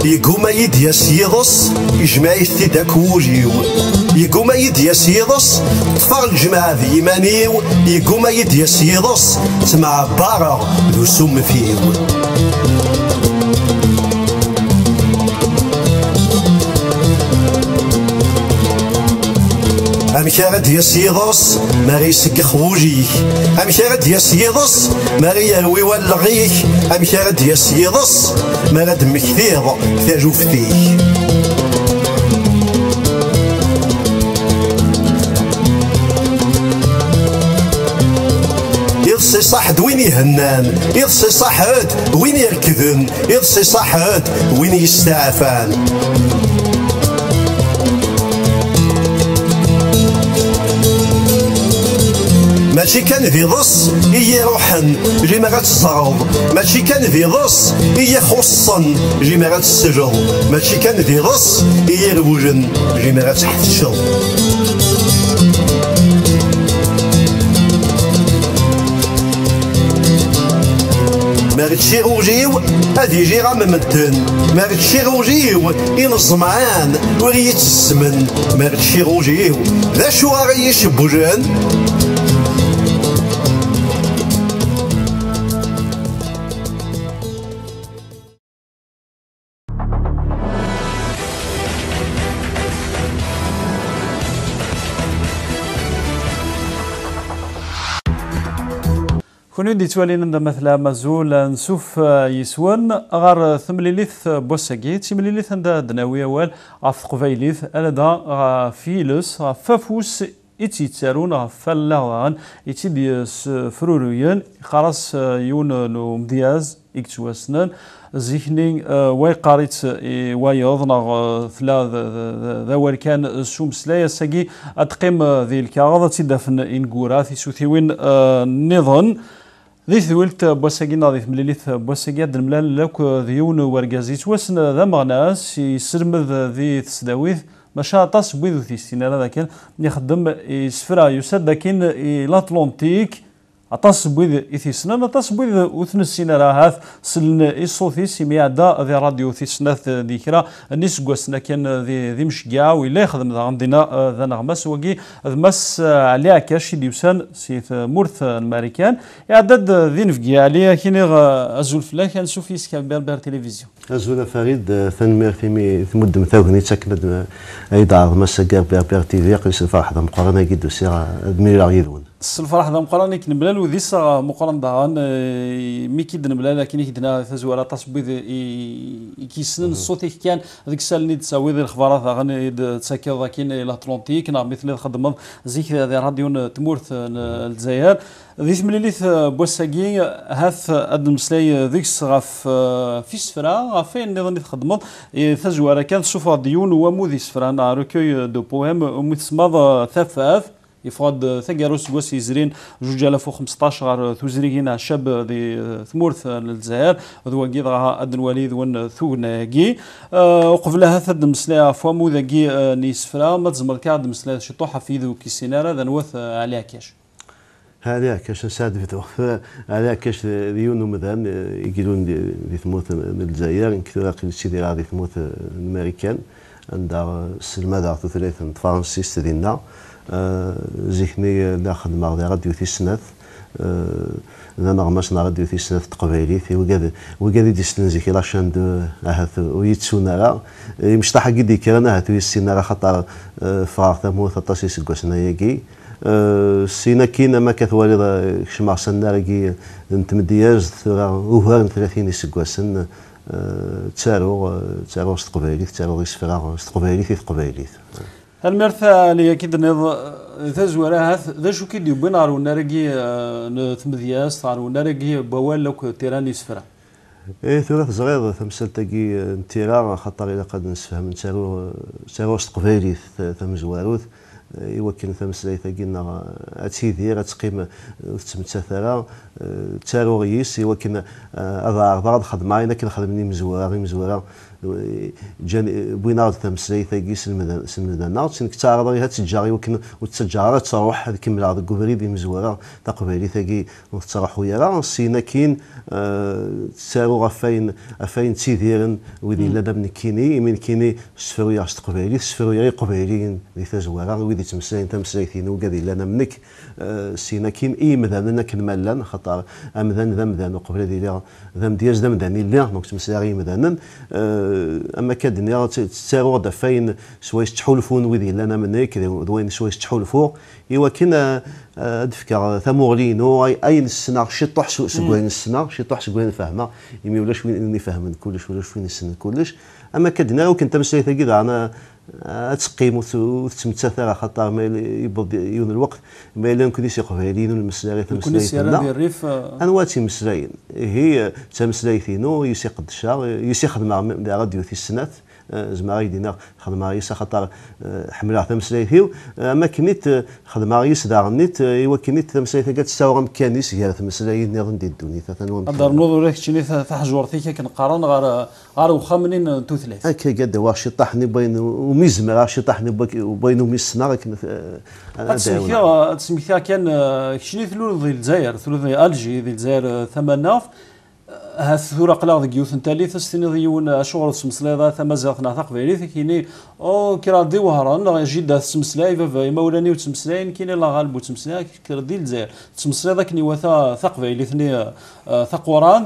يقوم يدياس يضص يجمع يثيدك وجيو يقوم يدياس يضص طفى الجماعة ذي يمانيو يقوم يدياس يضص تسمع بارا ذو سم فيو أمك غد يسيضص ماري يسق خوجيك أمك غد يسيضص ماري يروي ولغيك أمك غد يسيضص ما غد مكثيض تاجو فيك يضصي صاحد وين يهنان يضصي صاحد وين يركضن يضصي صاحد وين يستعفان ماشي كان ذي ضص إيا روحن جي ما غتزرض ماشي كان ذي ضص إيا خصن جي ما غتسجل ماشي كان ذي ضص إيا روجن جي ما غتحتشل ما غتشي روجيو هادي يجي غا ممدن ما غتشي روجيو ينظمعان وغي يتسمن ما غتشي روجيو ذا شو غي يشبوجن كونو دي توالين مثلا مازول نسوف يسون غار ثمليليث بوساكي تيمليليث عند دناوي اول غف قبيليث انا دا فيلس فافوس يتيتارون فلاغان يتي فرورويان خلاص يون نو مدياز يكتواسنان زيكني ويقاريت ويض ثلاث ذا كان سومس لا يساقي اتقيم ذي الكاغضة تدفن انقوراث يسوثيوين نظن ذي ثولت بوساقي ناضي مليليث بوساقي هاد الملال لوك ذيون ورقازيت واسن ذا مغناس يسرمذ ذي تسداويث ماشا طاس بويذو تيستين هذا كان يخدم يسفرا يسد كاين الاتلانتيك أطاس بويذ إثيسنا أطاس بويذ وثن السنة راهاث سلن الصوتي سميع دا ذي راديو ثيسناث ذيكرا الناس قوسنا كان ذي مشقاع ولا يخدم ذا عندنا ذا نغمس وقي ذمس عليها كاشي ديوسان سيث مورث الامريكان يعدد ذي نفقي عليها كيني أزول فلاك نشوف يسكن بير تلفزيون أزول فريد ثنمير في مدة مثاوغني تاكد أيضا عظمس بير تيفي قيس الفرح ذا مقارنة جدو سيرا دمير يذون الفرح ذا مقارنة كنبلال وذيس مقارن دهان ميكي دنبلال لكن يكدنا تزوال تصبيد كيسنن الصوت كان هذيك السالني تساوي ذي الخبارات غن تساكي لكن الاتلانتيك نعم مثل خدم زيك ذا راديو تمورث الجزائر ذي ثمليليث بوساكي هاث ادم سلاي ذيكس غاف في سفرا غافين نظن تخدم تزوال كان شوف ديون ومو ذي سفرا نا روكوي دو بويم متسمض ثفاث يفرض ثقاروس قوس يزرين 2015 غار ثوزريين شاب ذي ثمورث الجزائر ذو قيد غا ادن وليد ون ثوناكي وقبلها ثد مسلا فوامو ذاكي نيسفرا ما تزمر كاد مسلا شي طوحه في ذو كيسينارا ذا نوث عليها كاش هذا كاش نساعد في توقف هذا كاش ديون ومذان يقولون ذي ثمورث الجزائر كثير شي ديال ذي ثمورث الامريكان عندها السلمه ذا ثلاث فرانسيس ديالنا زيكني لا خدمة غير راديو تيسناث ذا نغماش راديو تيسناث تقبايلي وكاد ديستنزيك لاشان دو هاث ويتسونا لا مشطح قدي كيرانا هاث ويسينا راه خاطر فراغ ثمو 13 سكوسنا ياكي سينا كينا ما كثوالي كشمع سنا راكي نتمدياز وهار 30 سكوسن تسارو تقبايلي تسارو يسفرا تقبايلي في تقبايلي المرثى اللي اكيد نض تزورها ذا شو كيد يبين عرو نرجي ثمذياس عرو نرجي بوال لوك تيراني سفرا ايه ثلاث صغير تمثل تاكي انتيرا خاطر الى قد نسفهم تسارو تقبايلي ثم زواروث يوكل ثمس تاكينا اتيدير تقيم تمتثلا تاروريس ولكن هذا خدمه انا كنخدمني مزوره جاني بوينار تمسلي ثاقي سلمدانا تنك تعرض لها تجاري ولكن والتجاره تروح كمل هذا الكوفري مزوره تقبيلي ثاقي تروح ويا سينا كاين تسارو غفاين تيديرن ويدي لا من كيني من كيني سفرويا تقبيلي سفرويا قبيلي اللي تزوره ويدي تمسلي ثينو كادي لنا منك سينا كاين اي مذان كنمالان خاطر امذان ذا مذان قبل ديال ذا دياز ذا مذان اللي دونك تمسلي مذانا اما كادني تسارو دفاين سوايش تحولفون ويدي لنا منك دوين سوايش تحولفو ايوا كاين دفكا ثمورلينو اي السنه شي طح سكوين السنه شي طح سكوين فاهمه يمي ولاش وين فاهمين كلش ولاش وين السنه كلش اما كادنا وكنت تمسلي ثقيل انا تقيم وتمتثل خاطر ما يبغض يون الوقت ما الا يمكن يقبلين المسلايه تمسلايين الريف انواع تمسلايين هي تمسلايثينو يسيق الدشا يسيق مع راديو في السنات زعما يدينا خدمه يسا خاطر حملها تمسلايثيو اما كنيت خدمه يس داغنيت ايوا كنيت تمسلايث كتساوغ مكانيس هي تمسلايين نظن دي الدنيا هضر نوض لك شني تحجورتي كنقارن غير واخا منين توثلاث هكا قد واش طحني بين وميزمر شي طحني بين وميسنا تسميتها كان شني ثلث ديال الجزائر ثلث الجي ديال الجزائر ثمناف هاث ثورة قلاغ ذي يوث نتالي ثستيني ذيون شغل سمسلاي ثما زاثنا ثقبيلي ثكيني او كرا دي وهران جدا سمسلاي فافا مولاني وتسمسلاي كاين لا غالب وتسمسلاي كرا دي الجزائر تسمسلاي ذاك نيواثا ثقبيلي ثني ثقوران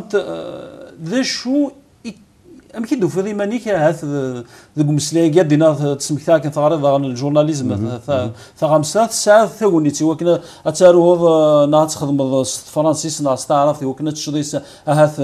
ذا شو أم كيدو في ذي مانيك هاث ذو مسلاي قاد دينا تسمكتا كنت غارض عن الجورناليزم ثغامسات ساعة ثونيتي وكنا أتاروه ناس خدم فرنسيس ناس تعرف وكنا تشديس هاث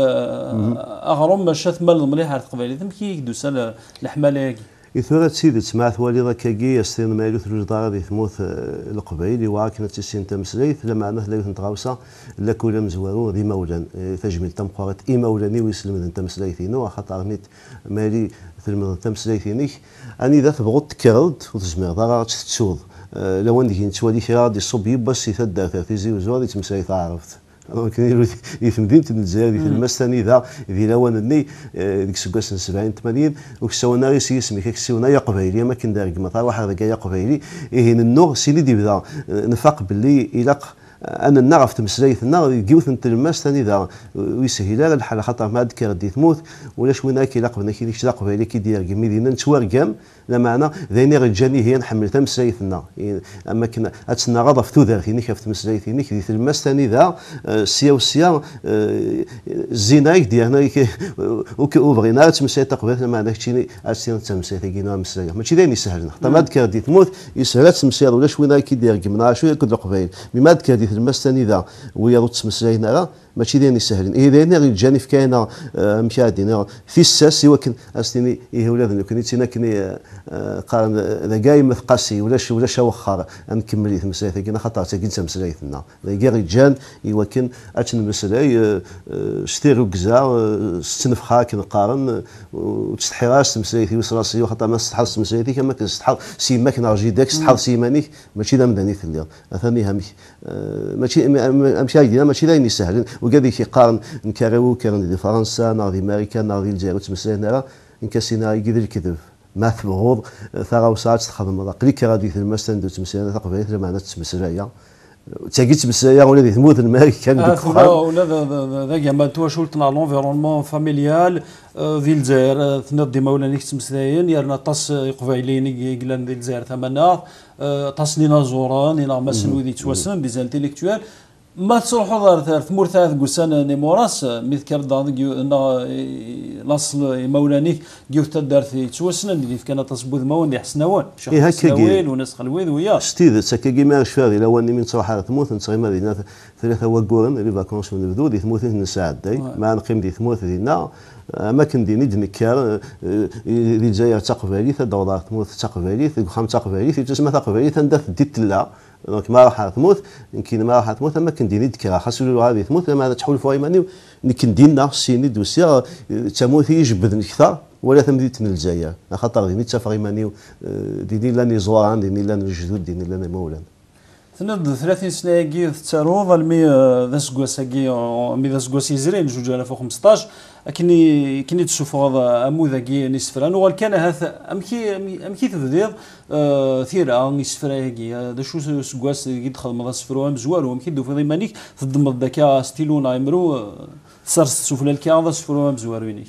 أغرم مشات مال مليح على قبيلي ثم كيدو سال الحمالة إثورة سيدة سمعت والي ذاكاكي يستين ما يلوث الجدار ذي ثموث القبيل وعاكنا تسين تمسليث لما أنه لا يوثن تغاوسا لا كولا مزوارو ذي مولا تجميل تمقارت إي مولاني ويسلم ذن تمسليثينو خاطر نيت مالي ثلم تمسليثينيك أني ذا تبغض تكرد وتزمير ضرارة تتسوض لو أنك نتوالي خيار دي الصبي بس يثدى ثلاثي وزوار تمسليث عرفت كاين في مدينه الجزائر في المستني ذا ذي لوان الني ديك سكاس 70 80 وكسونا غير سمي كسونا يا قبيلي ما كان دارك مطار واحد كاع يا قبيلي هنا النور سيدي بدا نفاق باللي يلاق انا نعرف تمسلايثنا يجيوث نتلماس ثاني ذا ويسهل على الحال خاطر ما عاد كي غادي تموت ولاش وين كي لاقبنا كي ديك قبيلي كي دير مدينه نتوارقام لا معنى ذيني رجاني هي نحمل تمسلايثنا اما كنا اتسنى غضب في ذاك كيف تمسلايثني كي تلماس ثاني ذا سيا وسيا الزينايك ديالنا وبغينا تمسلايث قبيله ما عندكش شي اسير تمسلايث كينا مسلايث ماشي داير يسهل خاطر ما عاد كي غادي تموت يسهل تمسلايث ولاش وين كي دير كيما شويه كد قبيل ما عاد كي المستني ذا ويا تسمسلاينا راه ماشي ديني سهلين ديني غير جاني في كاينه مشاهدين في الساس ولكن استني ولادنا كنيتينا كني قارن ذا جاي مثقاسي ولا وخر نكمل تمسلايث كنا خاطر تاكين تمسلايثنا غير رجال ولكن اتن مسلاي شتيرو كزا ستنفخا كنقارن وتستحي راس تمسلايثي وصراسي خاطر ما تستحرس تمسلايثي كما كنستحر سيما كنرجي داك تستحر سيمانيك ماشي ذا مداني في الليل ثاني هامي ماشي دايني سهلين وكذا كيقارن نكاريو كان دي فرنسا ناضي امريكا ناضي الجزائر تمسلاينا نكاسينا يقدر الكذب ما تبغض ثغا وساعات تخدم قلي كي غادي تمسلاينا تمسلاينا تقبيله معنا تمسلايا تاكي تمسلايا ولا دي ثموت الامريكان ولا ذا ما تواشولتنا لونفيرونمون فاميليال ذي الجزائر ثنضي مولانيك تمسلايين يرنا طاس قبيلين يقلان ذي الجزائر ثمنا طاس لينا زوران لينا مثلا وذي تواسن دي زانتيليكتوال ما تروحوا ثار ثمور ثلاث قسان نيموراس مثل لاصل مولانيك جيوت الدار في توسنا اللي كان تصبوذ مون يحسنوان شحال وناس خلويذ ويا ستيد سكاكي ما شفاغي لو اني من صراحه ثموت نصغي مدينه ثلاثه وقورن اللي فاكونس ونبدو دي ثموت نساعد داي ما نقيم دي ثموت دينا اماكن ديني دنكار دي الجزائر تقبالي دورات ثموت تقبالي خام تقبالي تسمى تقبالي تندث ديت لا دونك ما راح تموت يمكن ما راح تموت اما كنديني دكرا خاصو هذه تموت لما تحول فايماني كندينا سيني دوسيا تموت يجبدني اكثر ولا تمديت الجزائر خاطر ديني تفايماني ديني لاني زواران ديني لاني الجدود ديني لاني مولان تنض 30 سنه كي تاروض المي ذا سكواساكي مي ذا سكواس يزرين 2015 كني تشوفوا اموذاكي نسفران وغال كان هذا امكي تبديض ثيرا نسفراكي هذا شو سكواس كي تخدم هذا سفرو مزوار وامكي دو في ضمانيك تضمد ذاك ستيلون عمرو صار سفل الكي هذا سفرو مزوار وينيك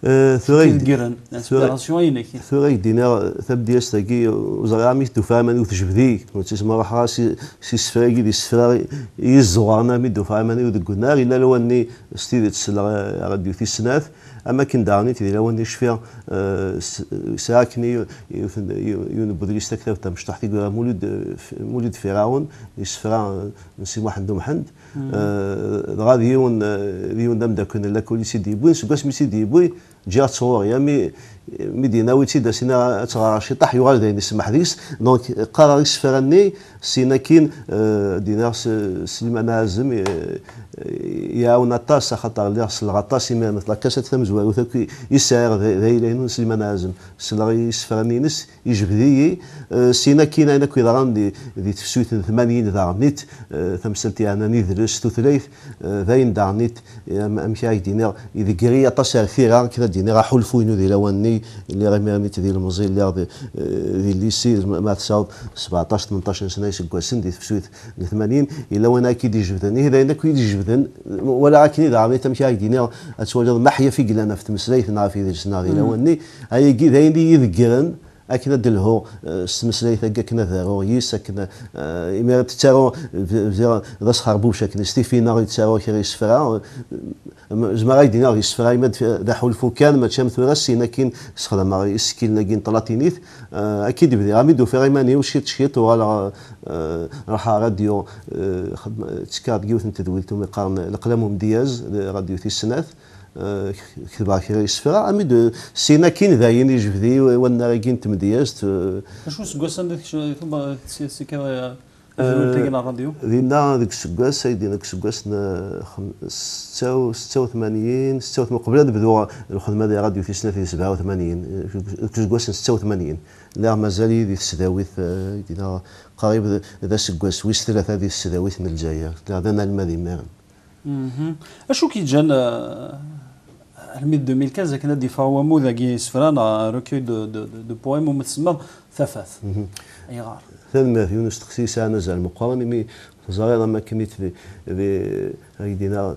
ثوري دينا تبدي استاكي وزرامي تفهمني وتجبدي وتسمى راح سي سفراكي دي سفراغي يزوارنا مي تفهمني ودقنا الا لو اني ستيدت سلا راديو في السنات اما كن دارني تدير لو اني شفيا ساكني ينبدلي استكثر تمش تحت مولد فرعون يسفرا نسي واحد دوم حند غادي يون دم داكن لا كل سيدي بوين سكاس مي سيدي بوي جات صور يا مدينه ويتي داسينا تغار شي طاح يغال داين يسمح ديس دونك قرار يسفرني سينا كين دينار سليمان عازم يعاون الطاس خاطر اللي خصل الغطاس يما مثل كاسه ثمزوار وثاك يسعر ذايلين سليمان عازم سلاغي يسفرني نس يجبدي سينا كين انا كي غاندي دي تفسوت 80 دارنيت ثمسلتي انا نيدرس ثلاث ذاين دارنيت امشي دينار اذا كريا طاسر فيها كذا دينار حلفوينو دي لواني اللي غيمرنيت ديال المزيل اللي ديال الليسي ما تصاوب 17 18 سنه يسكواسن دي تفسوت 80 الا وانا اكيد يجبدني هذا انا كي يجبدن ولا كني دارني تمشي دينار اتوجد محيا في قلنا في تمسليت نعرف في السنه ديال لواني هاي كي ذاين يذكرن اكنا دلهو السمسلي ثقا كنا ذارو يس كنا اما تتارو ذا خربوش كنا ستيفينا يتساوى كي يسفرا زعما غايدينا يسفرا ما ذا حلفو كان ما تشام ثوراسينا كاين استخدم سكيلنا كاين طلاتينيت اكيد بدي غاميدو في غيماني وشيت شيت ولا راح راديو تسكاد كيوث تدويلتو مقارن القلم دياز راديو في السنات كتبا كي يسفرا امي دو سينا كاين ذاين يجبدي وانا كاين تمدياست شو سكواس عندك ثم سي كذا تلقينا الراديو دينا ديك السكواس دينا ديك السكواس 86 قبل بدو الخدمه ديال راديو في سنه 87 ديك السكواس 86 لا مازال يدي السداويت دينا قريب ذا السكواس ويس ثلاثه هذه السداويت من الجايه هذا الماضي ميرن اشو كي جان الميد 2015 كنا ديفاو موذاكي سفرانا روكي دو بويم ومتسمى ثفاث اي غار ثم في يونس تخصيص انا زال المقارنه مي زارنا ما كنيت هيدينا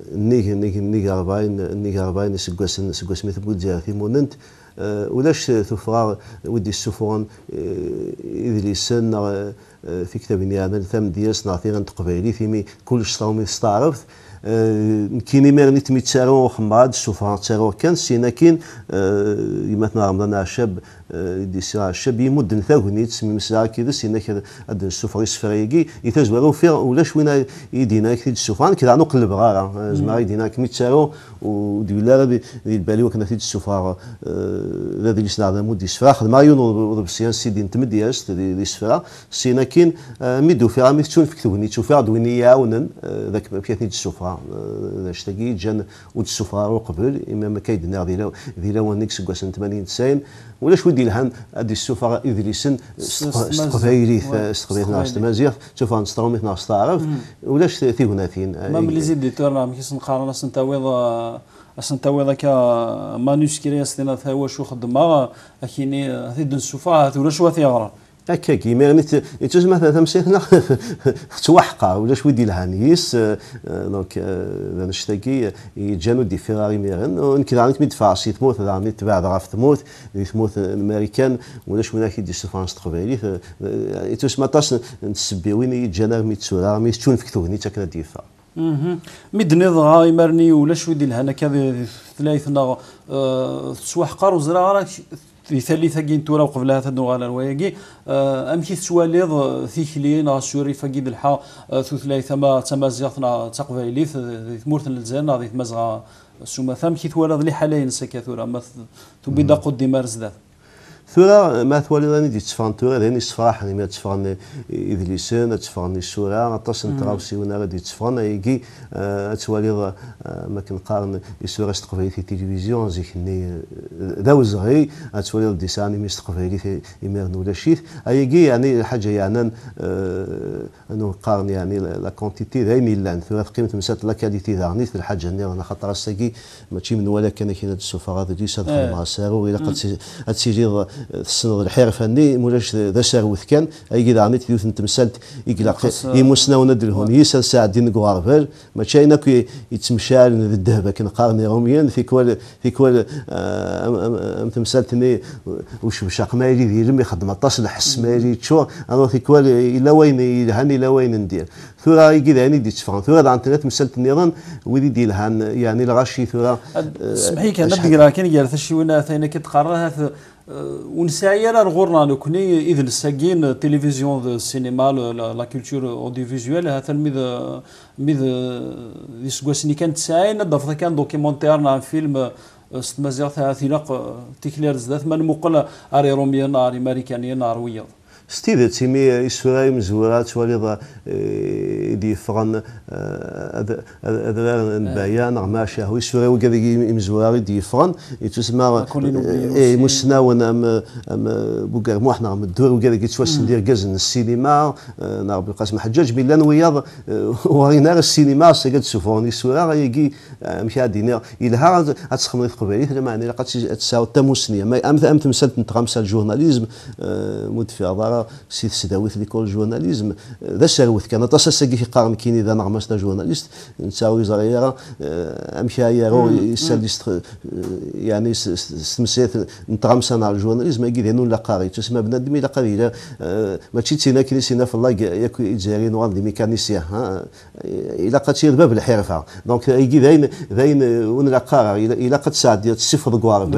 نيغ 40 سكواس مثل بودجا في موننت ولاش ثفرا ودي السفران اذا لسان في كتاب نيانا ثم دياس نعطي غنتقبالي فيمي كلش صاومي استعرفت كاين ميرني تميتسارو خماد السفران تسارو كان سينا كاين يمثل رمضان عشاب دي سي عشاب يمد نثاغني تسمي مسا كذا سينا كذا هاد السفر يسفريكي يتزورو فيها ولاش وين يدينا كثير السفران كذا نقلب غارة زعما يدينا كميتسارو وديلا دي البالي وكنا في السفر هذا اللي سنا مود يسفر خدم يونو بسيان سيدي نتمدياس دي سفرا سينا كاين ميدو فيها ميتشون في كتبني تشوفها دويني يعاونن ذاك كيفني السفرا اشتاقي جان ود السفرا قبل اما ما كيدنا ديلا ونيك سكواس 80 90 ولاش ودي لهان هادي السفراء إذريسن استقباليت ناس تمازيغ شوفها نستروميت ناس تعرف ولاش ثيغناثين ما ملي زيد ديتورنا مكيس نقارن سنتاويض كا مانوسكري استنا ثوا شو خدمه اكيني هذي السفراء ولاش واثي غرا هكا كيما يتوز مثلا تمسيتنا توحقا ولاش ودي لهانيس دونك نشتاقي يجانو دي فيراري ميرن ونكد عنك ميدفع سي تموت راني تبع غاف تموت الامريكان ولاش وين كيدي سفرانس تقبالي يتوز ماتاش نتسبي وين يجانا ميتسورا ميتشون في كتوني تاكنا ديفا ميدنيض غاي مرني ولاش ودي لهنا كذا ثلاثنا تسوحقا وزرا في ثالثة كين تورا وقبلها تدو على الوياقي أمشي تسواليض ثيكلين غاسوري فقيد الحا ثلاثة ما تمازيغتنا تقبايلي ثمورت الزين غادي تمازغا سوما ثامكي توالد لي حالين سكاثورا ما تبيدا قدي مارز ذات ثورة ما ثوالي راني دي تفرن ثورة راني تفرح راني ما تفرن إذليسان تفرن السورة تصن تراوسي ونا غادي تفرن يجي ثوالي ما كنقارن السورة استقبالي في التلفزيون زيكني ذاو زغي ثوالي ديساني مي استقبالي في إميرن ولا شيء يجي يعني حاجة يعني أنه قارن يعني لا كونتيتي ذا ميلان ثورة قيمة مسات لا كاليتي ذا في الحاجة أنا خاطر الساقي ماشي من ولا كان كاين هاد السفارات دي صدق مع سارو إلا قد تسيجي السنة الحرفة ني مولاش ذا ساروث كان أي كذا عنيت يوث نتمثلت يقلق يمسنا وندلهون يسال ساعة دين قوارفل ما شاينا كي يتمشال الذهب كن قارن يوميا في كل تمثلتني وش بشاق مالي ذي يخدم الطاس الحس مالي تشو أنا في كل إلى وين يلهني إلى وين ندير ثورة كذا يعني دي تفهم ثورة عن ثلاث مثلت النظام ودي دي لهن يعني الغشي ثورة سمحي كان نبدي لكن جالس شي وين ثاني كتقررها ونساير الغورنا نكوني إذا الساقين التلفزيون السينما لا كولتور اوديوفيزيوال هذا ميد يسقسني كانت ساين ضفت كان دوكيومونتير فيلم استمازيغ ثلاثيناق تيكلير زدات من مقل اري روميان اري امريكانيان ارويض ستيد تيمي إسرائيل مزورات وليضا دي فرن أذرار البيان غماشة هو إسرائيل وكذا مزورات دي فرن يتسمى مسناون أم بوكر موحنا غم الدور وكذا كيتواس ندير جزن السينما نعرف القاسم حجاج بلان وياض ورينا السينما سجد سفون إسرائيل يجي مشى دينا إلها أتسخن قبيلي هذا معنى لقد تساوي تموسنية ما أم تمثلت نتغمس الجورناليزم مدفع سيد سداويت ليكول جورناليزم ذا ساروث كان تصسقي في قارن كيني ذا نغمسنا جورناليست نساوي زغيرة امشي يارو يساليست يعني استمسيت نتغمسنا على الجورناليزم يجي هنو لا قاري تسمى بنادم لا قاري ما تشيتينا كنيسينا في الله ياكو يجاري نوار دي ميكانيسيا الى قد تصير باب الحرفه دونك يجي ذاين ون لا قاري الى قد ساعد الصفر قوارب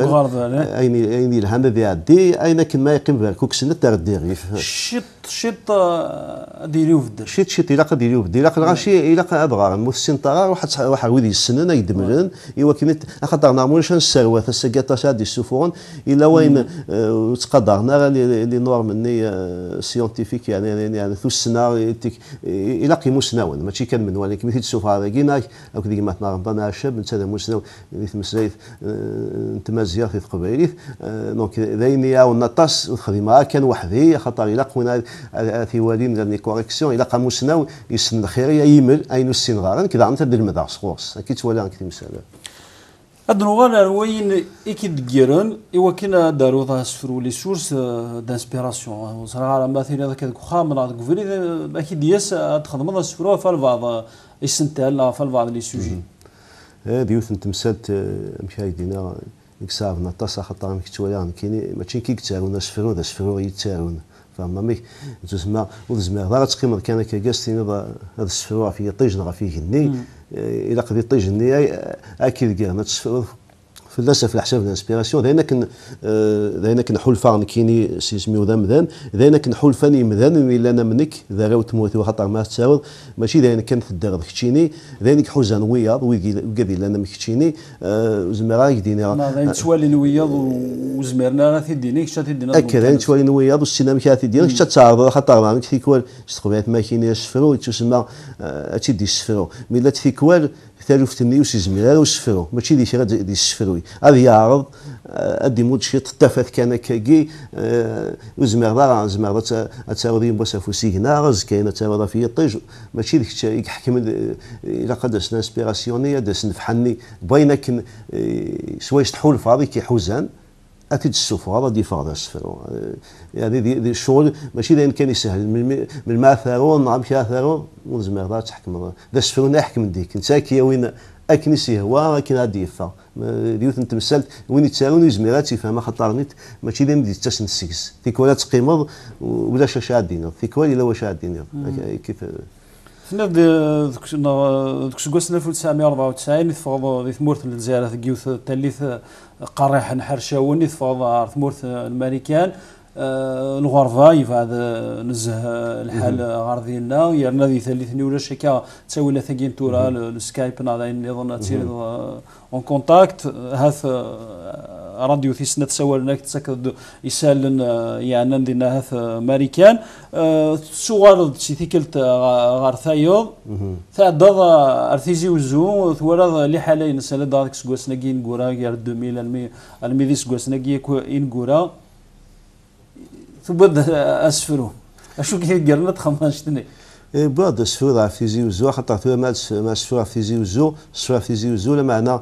اين الهنا دي اين كان ما يقيم بالكوك سنه تاع الديريف شيط ديريو بدل شيط الى قد ديريو بدل الى قد غاشي الى قد ادغار المسن طغار واحد ويدي السنن يدمرن ايوا كيما خاطر نعملوش السروات السكاطه شادي السفون الى وين تقدرنا لي نورم ني سيونتيفيك يعني ثو السنه الى قيمو سناون ماشي كان من ولكن مثل تشوف هذا كينا او كيما تنظمنا شاب نتا مسناو مثل مسايف نتمازيغ في قبيليث دونك ذاين ياو نطاس وخدمه كان وحدي خاطر الى قونا في والين لي كوريكسيون الى قاموسنا يسن الخيريه يمل اين السنغار كذا عم تبدا المدار سخوص كي تولى كي مثلا ادنوغان وين اكيد ديرن ايوا كنا داروا ذا سفروا لي سورس دانسبيراسيون صراحه مثلا هذاك خامن هذاك فيري اكيد ياس تخدم سفروا فالبعض يسنتال فالبعض لي سوجي ديوث نتمسلت مشاهدينا يكسابنا تصا خاطر كتولى كاين ماشي كي كتارونا سفروا ذا سفروا يتارونا فهمتني تسمى وزمر ضاغ تقيم كان كاستين هذا السفروا في طيجنا فيه الني الى قد طيج الني اكيد كان تسفروا فلسفه الحساب الانسبيراسيون ذاينا كنحول فان كيني سيسميو ذا مذان ذاينا كنحول فاني مذان ولا انا منك ذا راو تموت وخطر ما تساوض ماشي ذاينا كانت الدار كتشيني ذاينك حوزان وياض وكذي لنا مكتشيني زمرا يدينا ذاين توالي وياض وزمرنا راه تديني كشات تدينا اكيد توالي وياض والسينما كانت تدينا كشات تعرض خطر ما كيكوال استقبلت ماكينه السفرو تسمى تشدي السفرو ملي تيكوال ثالث تنيوس زميلة وسفرو ماشي دي شي دي السفروي هذا يعرض ادي مود شي تفات كان كي وزمر زمر تاودي بوسافو سيغنا غز كاينه تاوضا في طيج ماشي ديك يحكم الى قدسنا انسبيراسيونيه داس نفحني بينك سوايش تحول فاضي كي حوزان اكيد السفر هذا دي فرض السفر يعني دي الشغل ماشي داين كان يسهل من الماثرون نعم شاثرون وزمر ذا تحكم ذا السفر نحكم ديك انت كي وين اكنسي هو لكن هادي يفا ديوت نتمثلت وين يتساوون زميرات يفهم خطرنيت ماشي دايما دي تسن السكس تيكولا تقيمض ولا شادين تيكولا الا واش شادين كيف فنا ذوك سكوسنا في 1994 تفاض في ثمورت الجزائر ثقيوث تاليث قريح نحرشاوني تفاض ثمورت الامريكان الغرفه يفاد نزه الحال غارضينا يرنا ذي ثالثني ولا شكا تسوي لا ثقين تورا السكايب ناضي نظن تصير اون كونتاكت هاث راديو في سنة سوالنا تسكد يسالن يعني عندنا هث ماريكان صور سيتيكلت غار ثايض تعدض ارتيزي وزو ثورا اللي حاليا سنة دارك سكوسناكي نقورا غير 2000 الميدي سكوسناكي إنقورا تبدا اسفرو اشو كي قرنا تخماشتني بعد السفورة في تيزي وزو خاطر ثم ما السفورة في تيزي وزو السفورة في تيزي وزو لمعنى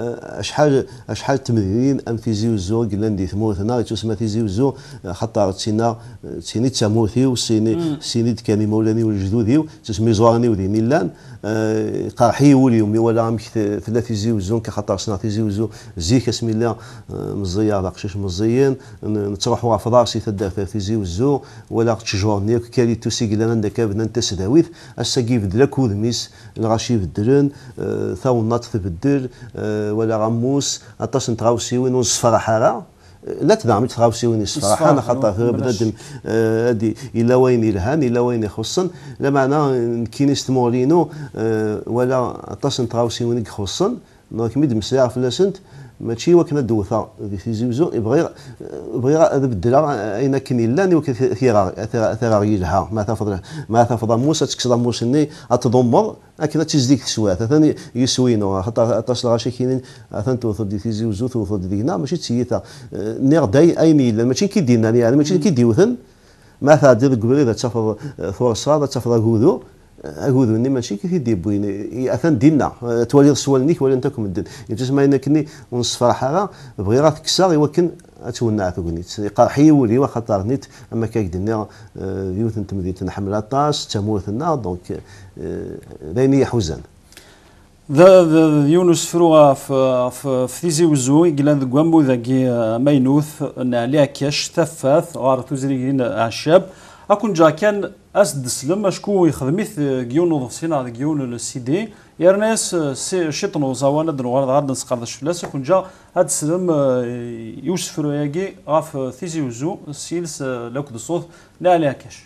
شحال تمرين ام تيزي وزو قلنا ندي ثمورتنا تسمى تيزي وزو خاطر تسيني تساموثي وسيني كاني مولاني والجدودي تسمي زوارني وديني لان قارحي وليومي ولا مش ثلاث تيزي وزو كخاطر صنع تيزي وزو زيك اسم الله مزيا داقشيش مزيين نتروحوا في راسي تدار تيزي وزو ولا تشجورني كالي توسي قلنا عندك بنا داويث الساقي بدلك وذميس الغاشي بدلن ثاونات تبدل ولا غموس اطاش نتغاوسيوين ونصفر حاره لا تدعم تغاوسيوين الصراحه انا خاطر بنادم هادي الا وين يلهان الا وين يخصن لا معنى كاين استمولينو ولا اطاش نتغاوسيوين يخصن دونك ميد مسيار فلاسنت ماشي وكنا دوثا في زوزو بغي هذا بدلا اين كاين الا ثيرا يلها ما تفضل موسى تكسر موسني اتضمر لكن تزديك سوات ثاني يسوينو خاطر اتصل غاشي كاينين ثاني توصل دي في زوزو توصل دينا ماشي تسيتا نير داي اين الا ماشي كي دينا يعني ماشي كي ديوثن ما ثادر قبل اذا تشوف ثور صاد تشوف غودو أقول إني ماشي كيف يدي بويني أثن دينا توالي سوالنيك ولا أنتكم الدين يتسمى إنكني ونصفر حاجة بغي راه تكسر يمكن أتونع ثقني قارحي ولي وخطر نيت أما كاك دينا يوث نتمدي تنحمل الطاس تموت النار دونك بيني حزن ذا يونس فروغا في تيزي وزو يقلان ذا قوامبو ذاكي ماينوث عليها كاش ثفاث غار توزريين عشاب أكون جا كان أسد سلم أشكو يخدميث جيون وضفسينا جيون السيدي يرناس شيطن وزوانا دنوغار غارد نسقار فلاس أكون جا هاد سلم يوسف روياكي غاف تيزي وزو سيلس لوك دو صوت ناليها كاش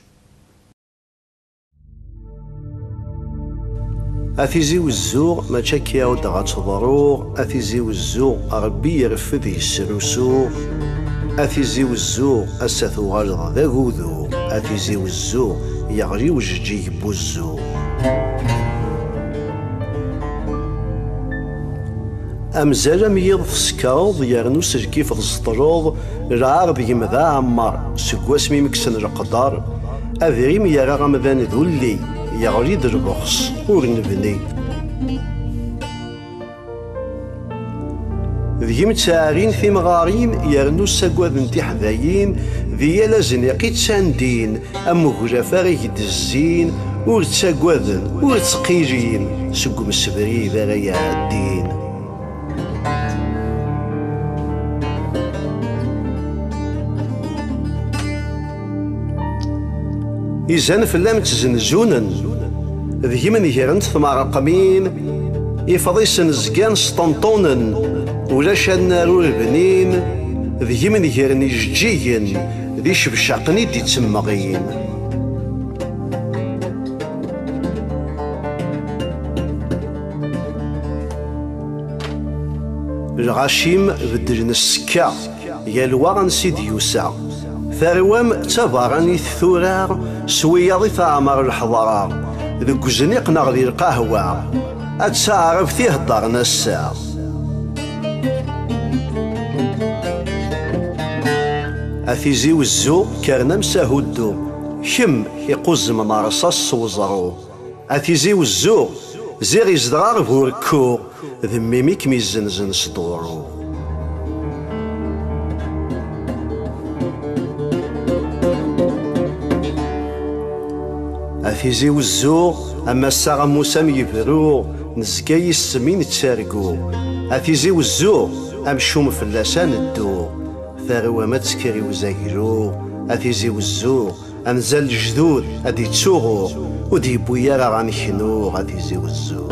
أثيزي وزو ما تشكي أو دغات ضرور أثيزي وزو أربي يرفذ السروسو أثيزي وزو أساثو غالض ذا غوذو أثيزي وزو يغري وججي بوزو أمزال ميض سكاوض يرنو سجكي في السطروض العارض يمذا عمار سكواس ميمكسن القدار أذريم يرى غمذان ذولي يغري دربخص ورنبني ذي متساعرين في مغارين يرنو الساقواد نتي حذايين ذي لازنيقي تساندين أمغرفا غيد الزين ور تساقوادن ور تسقيجين سقم السبري ذا غيعدين إزان فلام تزنزونن ذي من يهرن ثمار قمين يفضيسن زقان سطنطونن ولاش النار البنين ذي من يهرن يجيين ذي شبشاقني دي تسمغين الغاشيم بدلن السكا يالوا نسيد يوسع ثروام تبارني الثورار سوياضي ثامر الحضارة ذوك زنيق نغلي القهوة أتساعرف فيه دارنا الساعة أثيزي وزو كارنا مساهودو كم يقوز من رصاص وزرو أثيزي وزو زيغ يزدغار بوركو ذميميك ميزنزن صدورو أثيزي وزو أما الساغ موسى ميبرو نزكا يسمين تسارقو أثيزي وزو أمشوم فلاسان الدو ثاغوا ما تسكري وزايرو أثيزي وزو أنزل الجدود أدي تسوغو ودي بويا راه غنكنو أثيزي وزو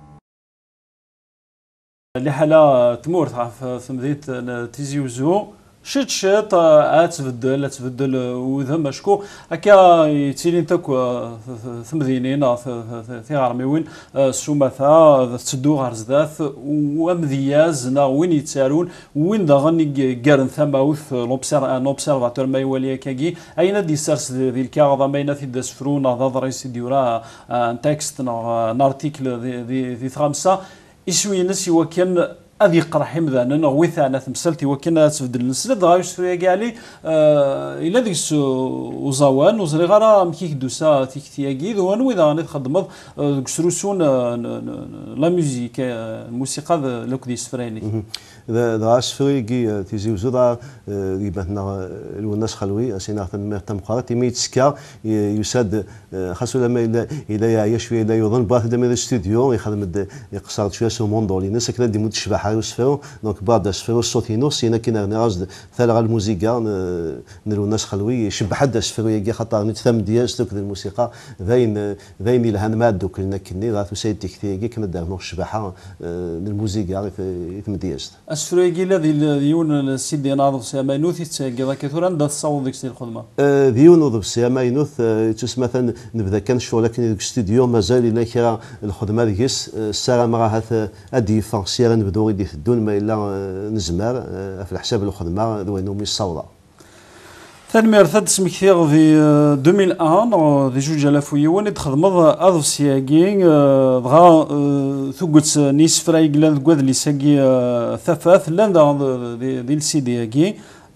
اللي حالا تمورت في مدينة تيزي وزو شيت تبدل وذم اشكو هكا يتيلين تاكو ثمذينين في غرميوين سومثا تسدو غير زداث ومذياز نا وين يتسالون وين دا غني كارن ثماوث لوبسيرفاتور ما يولي كاكي اين دي سارس ذي الكاغ ماينا في داسفرون هذا رئيس ديورا ان تكست ارتيكل ذي خمسه يسوي نسي وكان هذه يقرح مثلا وثانا تمثلتي وكنا تبدل النسل غايش سوريا كاع لي الا ديك وزوان وزري غرا مكيك دوسا تيكتياكي ذوان وإذا غادي تخدمض كسروسون لا ميوزيك الموسيقى لوك دي سفريني ذا سفريكي تيزي وزرا يباتنا الناس خلوي اسينا تم قرات ميتسكا يساد خاصو لما الى يعيش شويه لا يظن باه دم الاستوديو يخدم يقصر شويه سو موندو لي ناس كنا ديمو تشبح يوسفو دونك بعد سفرو صوتينو سينا كنا نغاز ثال على الموسيقى نلو الناس خلوي يشبح حد سفرو يجي خاطر نتفهم ديال ستوك الموسيقى ذاين الهان ماد دوك لنا كني غاتو سيد تكتيكي كنا دارنا الشباحه الموسيقى يتم دياست اسفريكي الذي ديون سيدي ناضف ساماينوث يتساقي كثر عند الصوت ديك الخدمه ديون ناضف ساماينوث تسمى مثلا نبدا كان الشغل لكن ديك الاستوديو مازال الا كرا الخدمه ديكس السلام راه ادي فانسير نبداو غيدي الدون ما الا نزمر في الحساب الخدمه دوينو مي الصوره ثاني ثاد سمكثير في 2001 دي جوج الاف ويوان تخدمض اضف سياكي دغا ثوقت نيس فرايق لان كواد لي ساكي ثفاث لان دي السيدياكي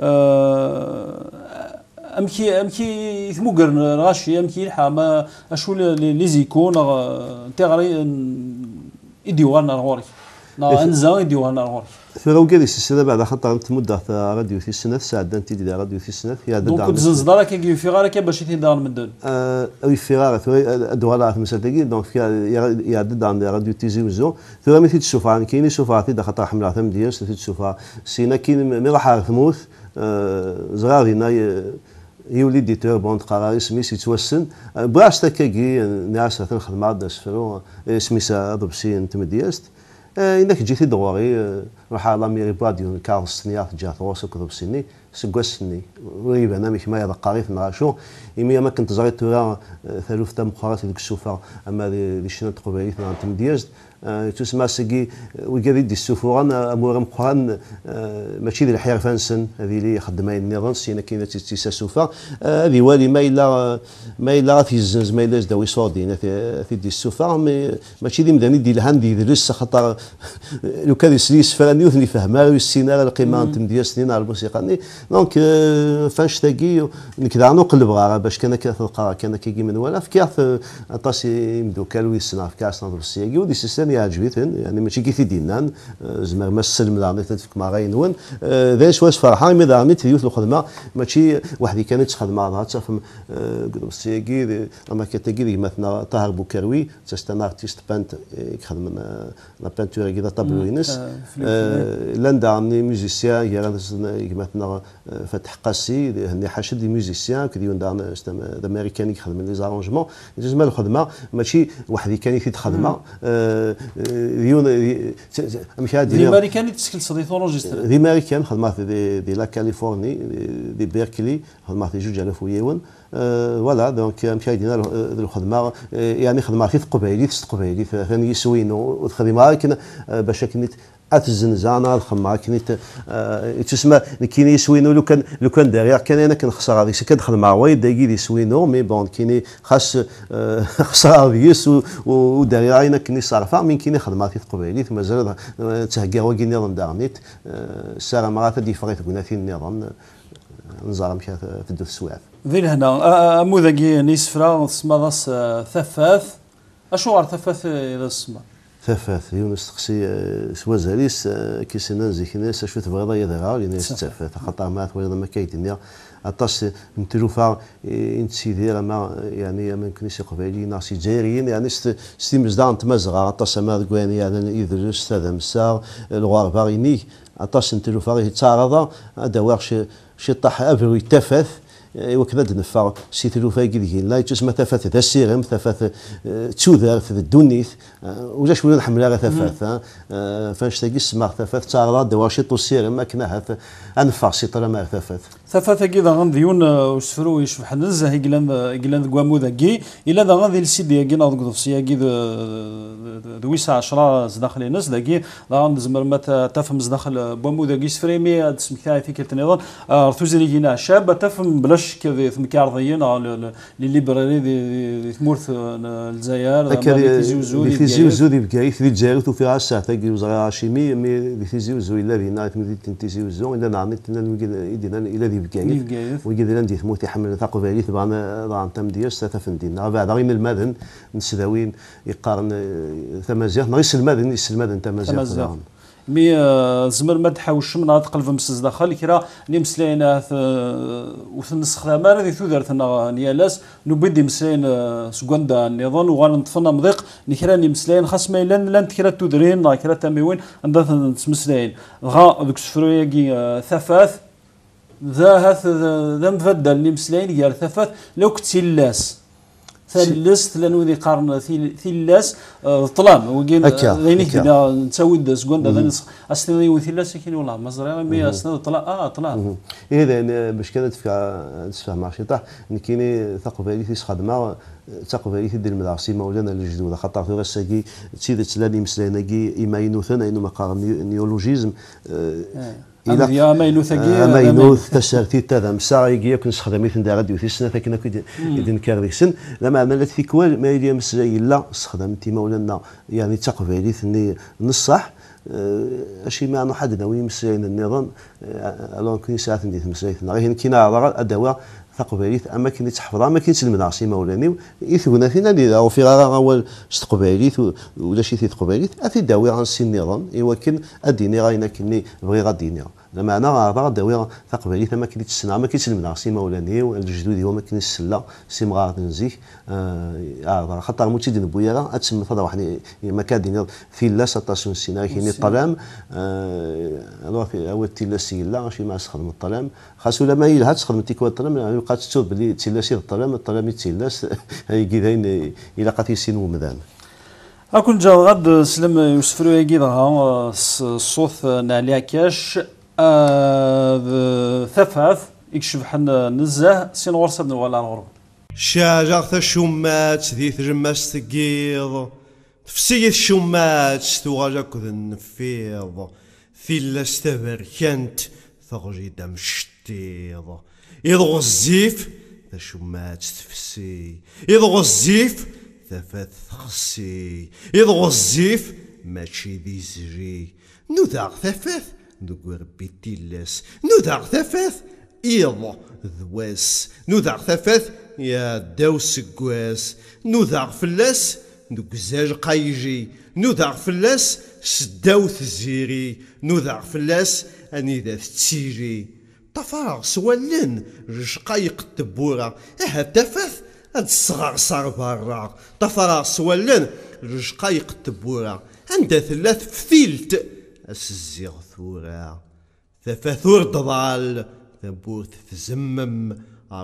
امكي ثموكر راشي امكي الحا اشو لي زيكون تيغري ايديوان غوري انزا ايديوان غوري فلو قال السنه بعد خاطر تمد راديو في السنه ساعه انت دي راديو في السنه هي دونك تزنزدار كي في غارك باش يتدار من دون وي في غارك دوالات مسالتي دونك يا دد عند راديو تيزي وزو ثم مثل تشوفها كاين يشوفها تي خاطر حمله ثم ديال تشوفها سينا كاين مي راح ثموث زغارينا يولي ديتور بوند قرار سميس يتوسن باش تكاكي ناس تنخدم عاد سفرو سميسا ضبسي انت مدياست انك جيتي دواري راح على ميري باديو كارل سنيات جات روسك كذب سني سكوسني ويبان ميك ما يدقاري في نغاشو يمي ما كنت زريت تورا ثالوث تام قرات ديك السوفا اما لي شنو تقبايت مع تمدياز تسمى سكي وكادي دي السفوران امور مقران ماشي ديال الحياه فانسن هذه اللي خدمها النظام سينا كاينه تيسا سوفا هذه والي ما الا في الزنز ما الا داوي صودين في دي السوفا ماشي دي مداني ديال الهاندي درس خاطر لو كان يسليس فراني وثني فهمها السينار القيمه تمديا سنين على الموسيقى دونك فاش تاكي نكدا نقلب غا باش كان كتلقى كان كيجي من ولا فكاع طاسي مدوكال ويسنا في كاس نضرب السياقي ودي سيستم يعجبني يعني ماشي كي دينان زعما ما السلم لا تفك ما غاينون ذا شواش فرحان مي دامي تيوث الخدمه ماشي وحدي كانت خدمه راه تفهم السياقي اما كتاكي مثلا طاهر بوكروي تستان ارتيست بانت يخدم لا بانتور كذا طابلوينس لنداني ميوزيسيان مثلا فتح قاسي هني حاشد دي ميوزيسيان كديون دان الامريكاني يخدم لي زارونجمون تسمى الخدمه ماشي وحدي كان يفيد خدمه ديون مش هادي الامريكاني تسكل صديق اونجستر الامريكان خدمات دي لا كاليفورني دي بيركلي خدمات جوج على فويون فوالا دونك مشى دينا الخدمه يعني خدمه في قبيلي ثاني يسوينو الخدمه لكن باش كنت اتزنزانا الخمار كنت تسمى كاين يسوينو لو كان دارير كان انا كنخسر هذيك كندخل مع وايد داكي يسوينو مي بون كاين خاص خساره ديس ودارير انا كني صارفه من كاين خدمات في قبيلي مازال تهكا وكاين نظام دارنيت ساره مرات دي فغيت قلنا في النظام نزار مشى في الدوف السواف ذي هنا اموذجي نيسفرا تسمى ثفاث اشو ثفاث اذا تسمى ثفاث يونس تقسي سوازاليس كيسنا زيكناس شو تبغيض يا دغا لين ثفاث خاطر ما ولا ما كايدنيا عطاش نتلوفا انتسيدير ما يعني ما يمكنش قبالي ناسي جزائريين يعني ستي مزدان تمزغا عطاش ما كواني يعني يدرس هذا مسا الغربه غيني عطاش نتلوفا تعرض هذا واش شي طاح ابرو يتفاث وكذا نفع سي ثلوفا كي لا تسمى ثفات ذا السيرم ثفات تشوذر في الدنيث ولاش ولا نحمل غير ثفات فاش تاقي السماغ ثفات تعرض دواشيط السيرم ما كنا هذا انفع سي طرا ما ثفات كذا غنديون وسفرو يشبح نزه يقلان كوامو ذاكي الا ذا غادي السيدي كي ناض قدفسيا كي دويسا 10 زداخل ناس ذاكي غنزمر ما تفهم زداخل بوامو ذاكي سفريمي تسمكاي في كلت نظام رتوزري كينا شاب تفهم بلاش كذا ثمكارضيين لي ليبراري دي ثمورث الجزائر في زيوزو دي بكايث دي الجزائر وفي عشا تاكي وزغا هاشمي مي في زيوزو الا دينا تمدي زيوزو الا نعني يدينا الا دي بكايث ويقدر ندي ثموت يحمل ثقو فالي طبعا تم دياش تفندينا بعد غير من المدن نسداوين يقارن ثمازيغ نغيس المدن تمازيغ مي زمر ما تحاوش من هاد قلب مسز داخل كرا نمسلينا وثنسخدم هذه ثودرتنا نيالاس نبدي مسلين سكوندا النظام وغنطفنا مضيق نكرا نمسلين خاص ما لان كرا تودرين كرا تميوين عندها نتمسلين غا دوك سفروياكي ثفاث ذا مفدل نمسلين قال ثفاث لو كنتي لاس ثلث لانه ذي قارن ثلاث طلام وكين ذينيك نتساوي سكوندا ذا اسني وثلاث كاين والله مزرعه مي اسني طلام اذا باش كانت تفهم مع شي طاح كاين ثقافه في خدمه ثقافه ديال المدرسه مولانا الجدود خاطر في غساكي تسيد تلاني مسلاناكي ايماينوثن اينو مقام نيولوجيزم يا ماينوثاكي ماينوث تسارتي تاذا مساعي ياك نستخدم مثل دا غادي في السنه كنا كيدين كاردي سن لا معنى في كوال ما يلي مسجاي لا استخدمتي مولانا يعني تقبلي ثني نصح اشي ما حد ناوي مسجاين النظام الون كاين ساعات ندير مسجايتنا غير كاين ادوات ثقباليت اما كاين تحفظها ما كاينش المناصي مولاني يثبنا فينا اللي في غا اول تقباليت ولا شي تقباليت اثي داوي عن سي النظام ايوا كاين اديني غاينا كني بغي غاديني معنى غا داوي ثقباليت ما كاينش السنه ما كاينش المناصي مولاني والجدود هو ما كاينش السله سي مغار نزيك خاطر موتي بويا تسمى هذا واحد ما كادين في لا 16 سنه كاين الطلام الوغ في اول تيلاسي لا شي ما تخدم الطلام خاصو لا ما يلها تخدم تيكوا الطلام بقات تشوف بلي تيلاسي الطلام يتيلاس هاي كيداين الى قاتي سين ومدان اكون جا غد سلم يوسفرو يقيدها الصوت نعليها كاش ثفاث يكشف حنا نزه سين غرسه بن ولا نغرب شاجر الشمات ذي تجمس تقيض تفسي الشمات تغاجك ذا النفيض في الاستبر كانت ثغجي دم شتيض يضغ الزيف ذا شمات تفسي يضغ الزيف ثفات خصي يضغ الزيف ماشي ذي زجي نذاق ثفاث نقول ربي تيلاس نذاق ثفاث إيض ذواس نذاق ثفاث يا داو سكواس نذاق فلاس نقزاج قايجي نذاق فلاس سداو ثزيري نذاق فلاس اني ذا تسيري طفاغ سوالن رشقايق التبورة تفاث هاد الصغار صار برا طفاغ سوالن رشقايق التبورة عندها ثلاث فثيلت الزيغ ثورة ثفاثور ضلال ثبوت تزمم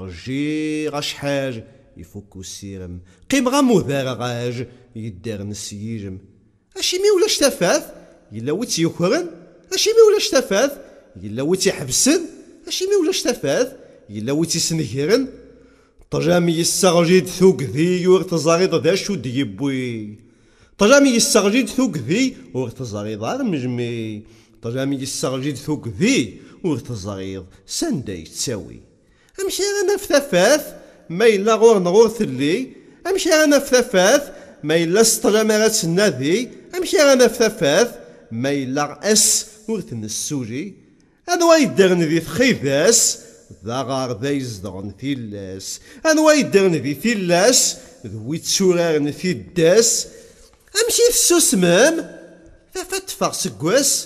أرجي غاش حاج يفكو السيرم قيم غامو ذا غاج يدار نسيجم أشيمي ولا اشتفاث يلا ويت يكورن أشيمي ولا اشتفاث يلا ويت يحبسن أشيمي ولا اشتفاث يلا ويت يسنهرن طجامي يستغجد ثوق ذي ورتزاريض ذا شو ديبوي طجامي يستغجد ثوق ذي ورتزاريض هذا مجمي طجامي يستغجد ثوق ذي ورتزاريض سندا يتساوي أمشي أنا في ثفاث ما إلا غور نغور ثلي أمشي أنا في ثفاث ما إلا سطجامات النادي أمشي أنا في ثفاث ما إلا أس ورثن السوجي أنا يدرن ذي ثخيذاس ذا غار ذا يزدغن ثيلاس أنا يدرن ذي ثيلاس ذوي تسورارن في الداس أمشي في السوسمام ثفات فاغ سكواس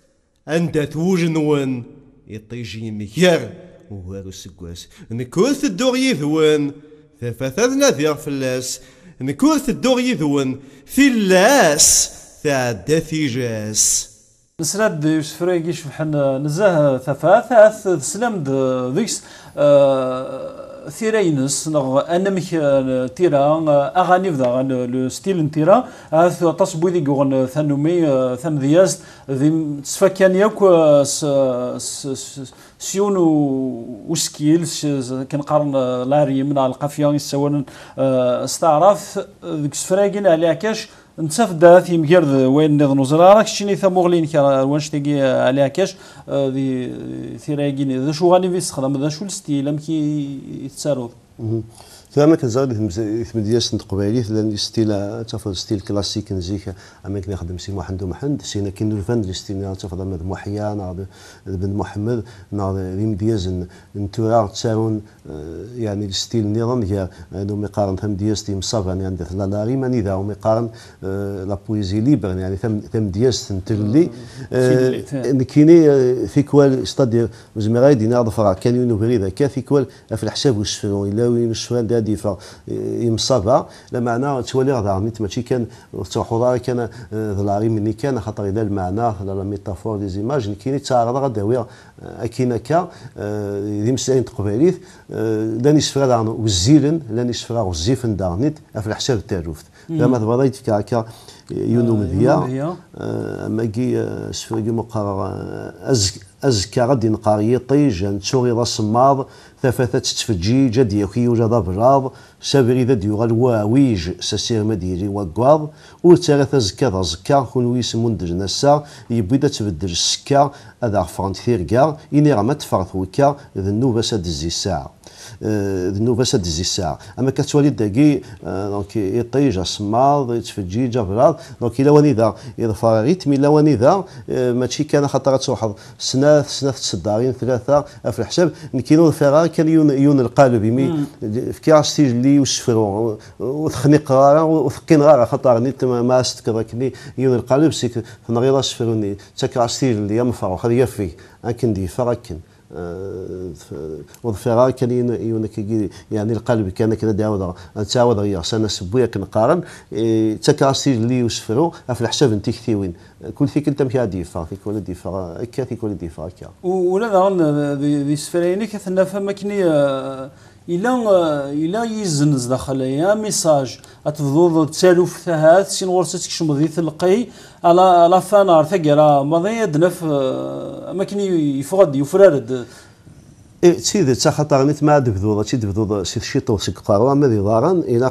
عندها توجنون يطيجي مكير وهارو سكواس نكورث الدور يذون ثفاثنا ذير فلاس نكورث الدور يذون ثلاس ثعدا ثيجاس نسراد يوسف رايقي شبحن نزاه ثفاث سلام ذيكس ثيرينس نغ انمك تيرا اغاني فدا لو ستيل تيرا اث تصبو ذي غون ثنومي ثم دياز ذي تسفكان ياك سيون وسكيل كنقارن لاري من القافيه يسوون استعرف ذيك سفراقين عليها كاش نتسف دات يمجرد وين نظن وزرا راك شيني ثموغلين كا واش تيجي عليها كاش ذي ثيراقين ذا شو غادي يستخدم ذا شو الستيل ام كي يتسارود ثم كنزاد ثمدياس قبايليت لان ستيل تفضل ستيل كلاسيك نزيك اما كنخدم سي محمد ومحمد سينا كاين الفن ستيل تفضل مد محيا ناض بن محمد ناض مدياز نتورا تساون يعني الستيل النظام هي انه مقارن ثم دياس تيم صافا يعني عند لا ريما اذا مقارن لا بويزي ليبر يعني ثم دياس تنتلي كيني فيكوال ستادير زمراي دينا ظفرا كان يونو بريده كافيكوال في الحساب والشفرون الا وين الشفران دادي ف يمصابها لمعنى تولي غدا نيت ماشي كان تروحوا كان ظلاري مني كان خاطر اذا المعنى لا ميتافور دي زيماج كاين تعارض غدا ويا كينكا دي مسائل تقباليث لا نسفرا دارنا والزيلن لا نسفرا والزيفن دارنيت في الحساب التعرفت لما تبغيت كاكا يونو مذيا ماكي سفرقي مقرر أزكى غادي نقاري طيج نتشوغي راس ماض ثلاثة تتفجي جد يخي وجد أبراض سابري ذا ديوغال واويج ساسير مديري وقاض وثلاثة زكا زكا كون ويس مندج نسا يبدا تبدل السكا هذا فرانت ثيركا إني راه ما تفرث وكا ذا النوبة ساد الزي الساعة ذنوب ساد زي الساعة أما كتولي داكي دونك يطيج اسماض يتفجي جبرات دونك إلا واني ذا يظفر ريتم إلا واني ذا ماشي كان خاطر تروح سنة تصدارين ثلاثة في الحساب كينو الفرار كان يون القالب يمي في كاستيج اللي يوسفرو وثخنيق غارة وثقين غارة خاطر نيت ما استكذاكني يون القالب سيك نغير سفروني تكاستيج اللي يمفر خذ يفي أكن دي فراكن وظفرار كان يونك يعني القلب كان كذا داود تعاود غير سنه سبويا كنقارن تكاسي اللي يسفروا في الحساب انت كثيوين كل فيك انت مشى ديفا فيك ولا ديفا كا فيك ولا ديفا كا ولا ظن ذي سفريني كثنا فمكني إلا يزنز داخل يا ميساج أتفضل تسالف ثهات سين ورثتك شمضي تلقي على فانار ثقرا ماضي دنف أماكن يفرد يفرد سيدي تخاطر نيت ما دبذوض تي دبذوض سي شيطو سي قاروا ما دي ضارن الى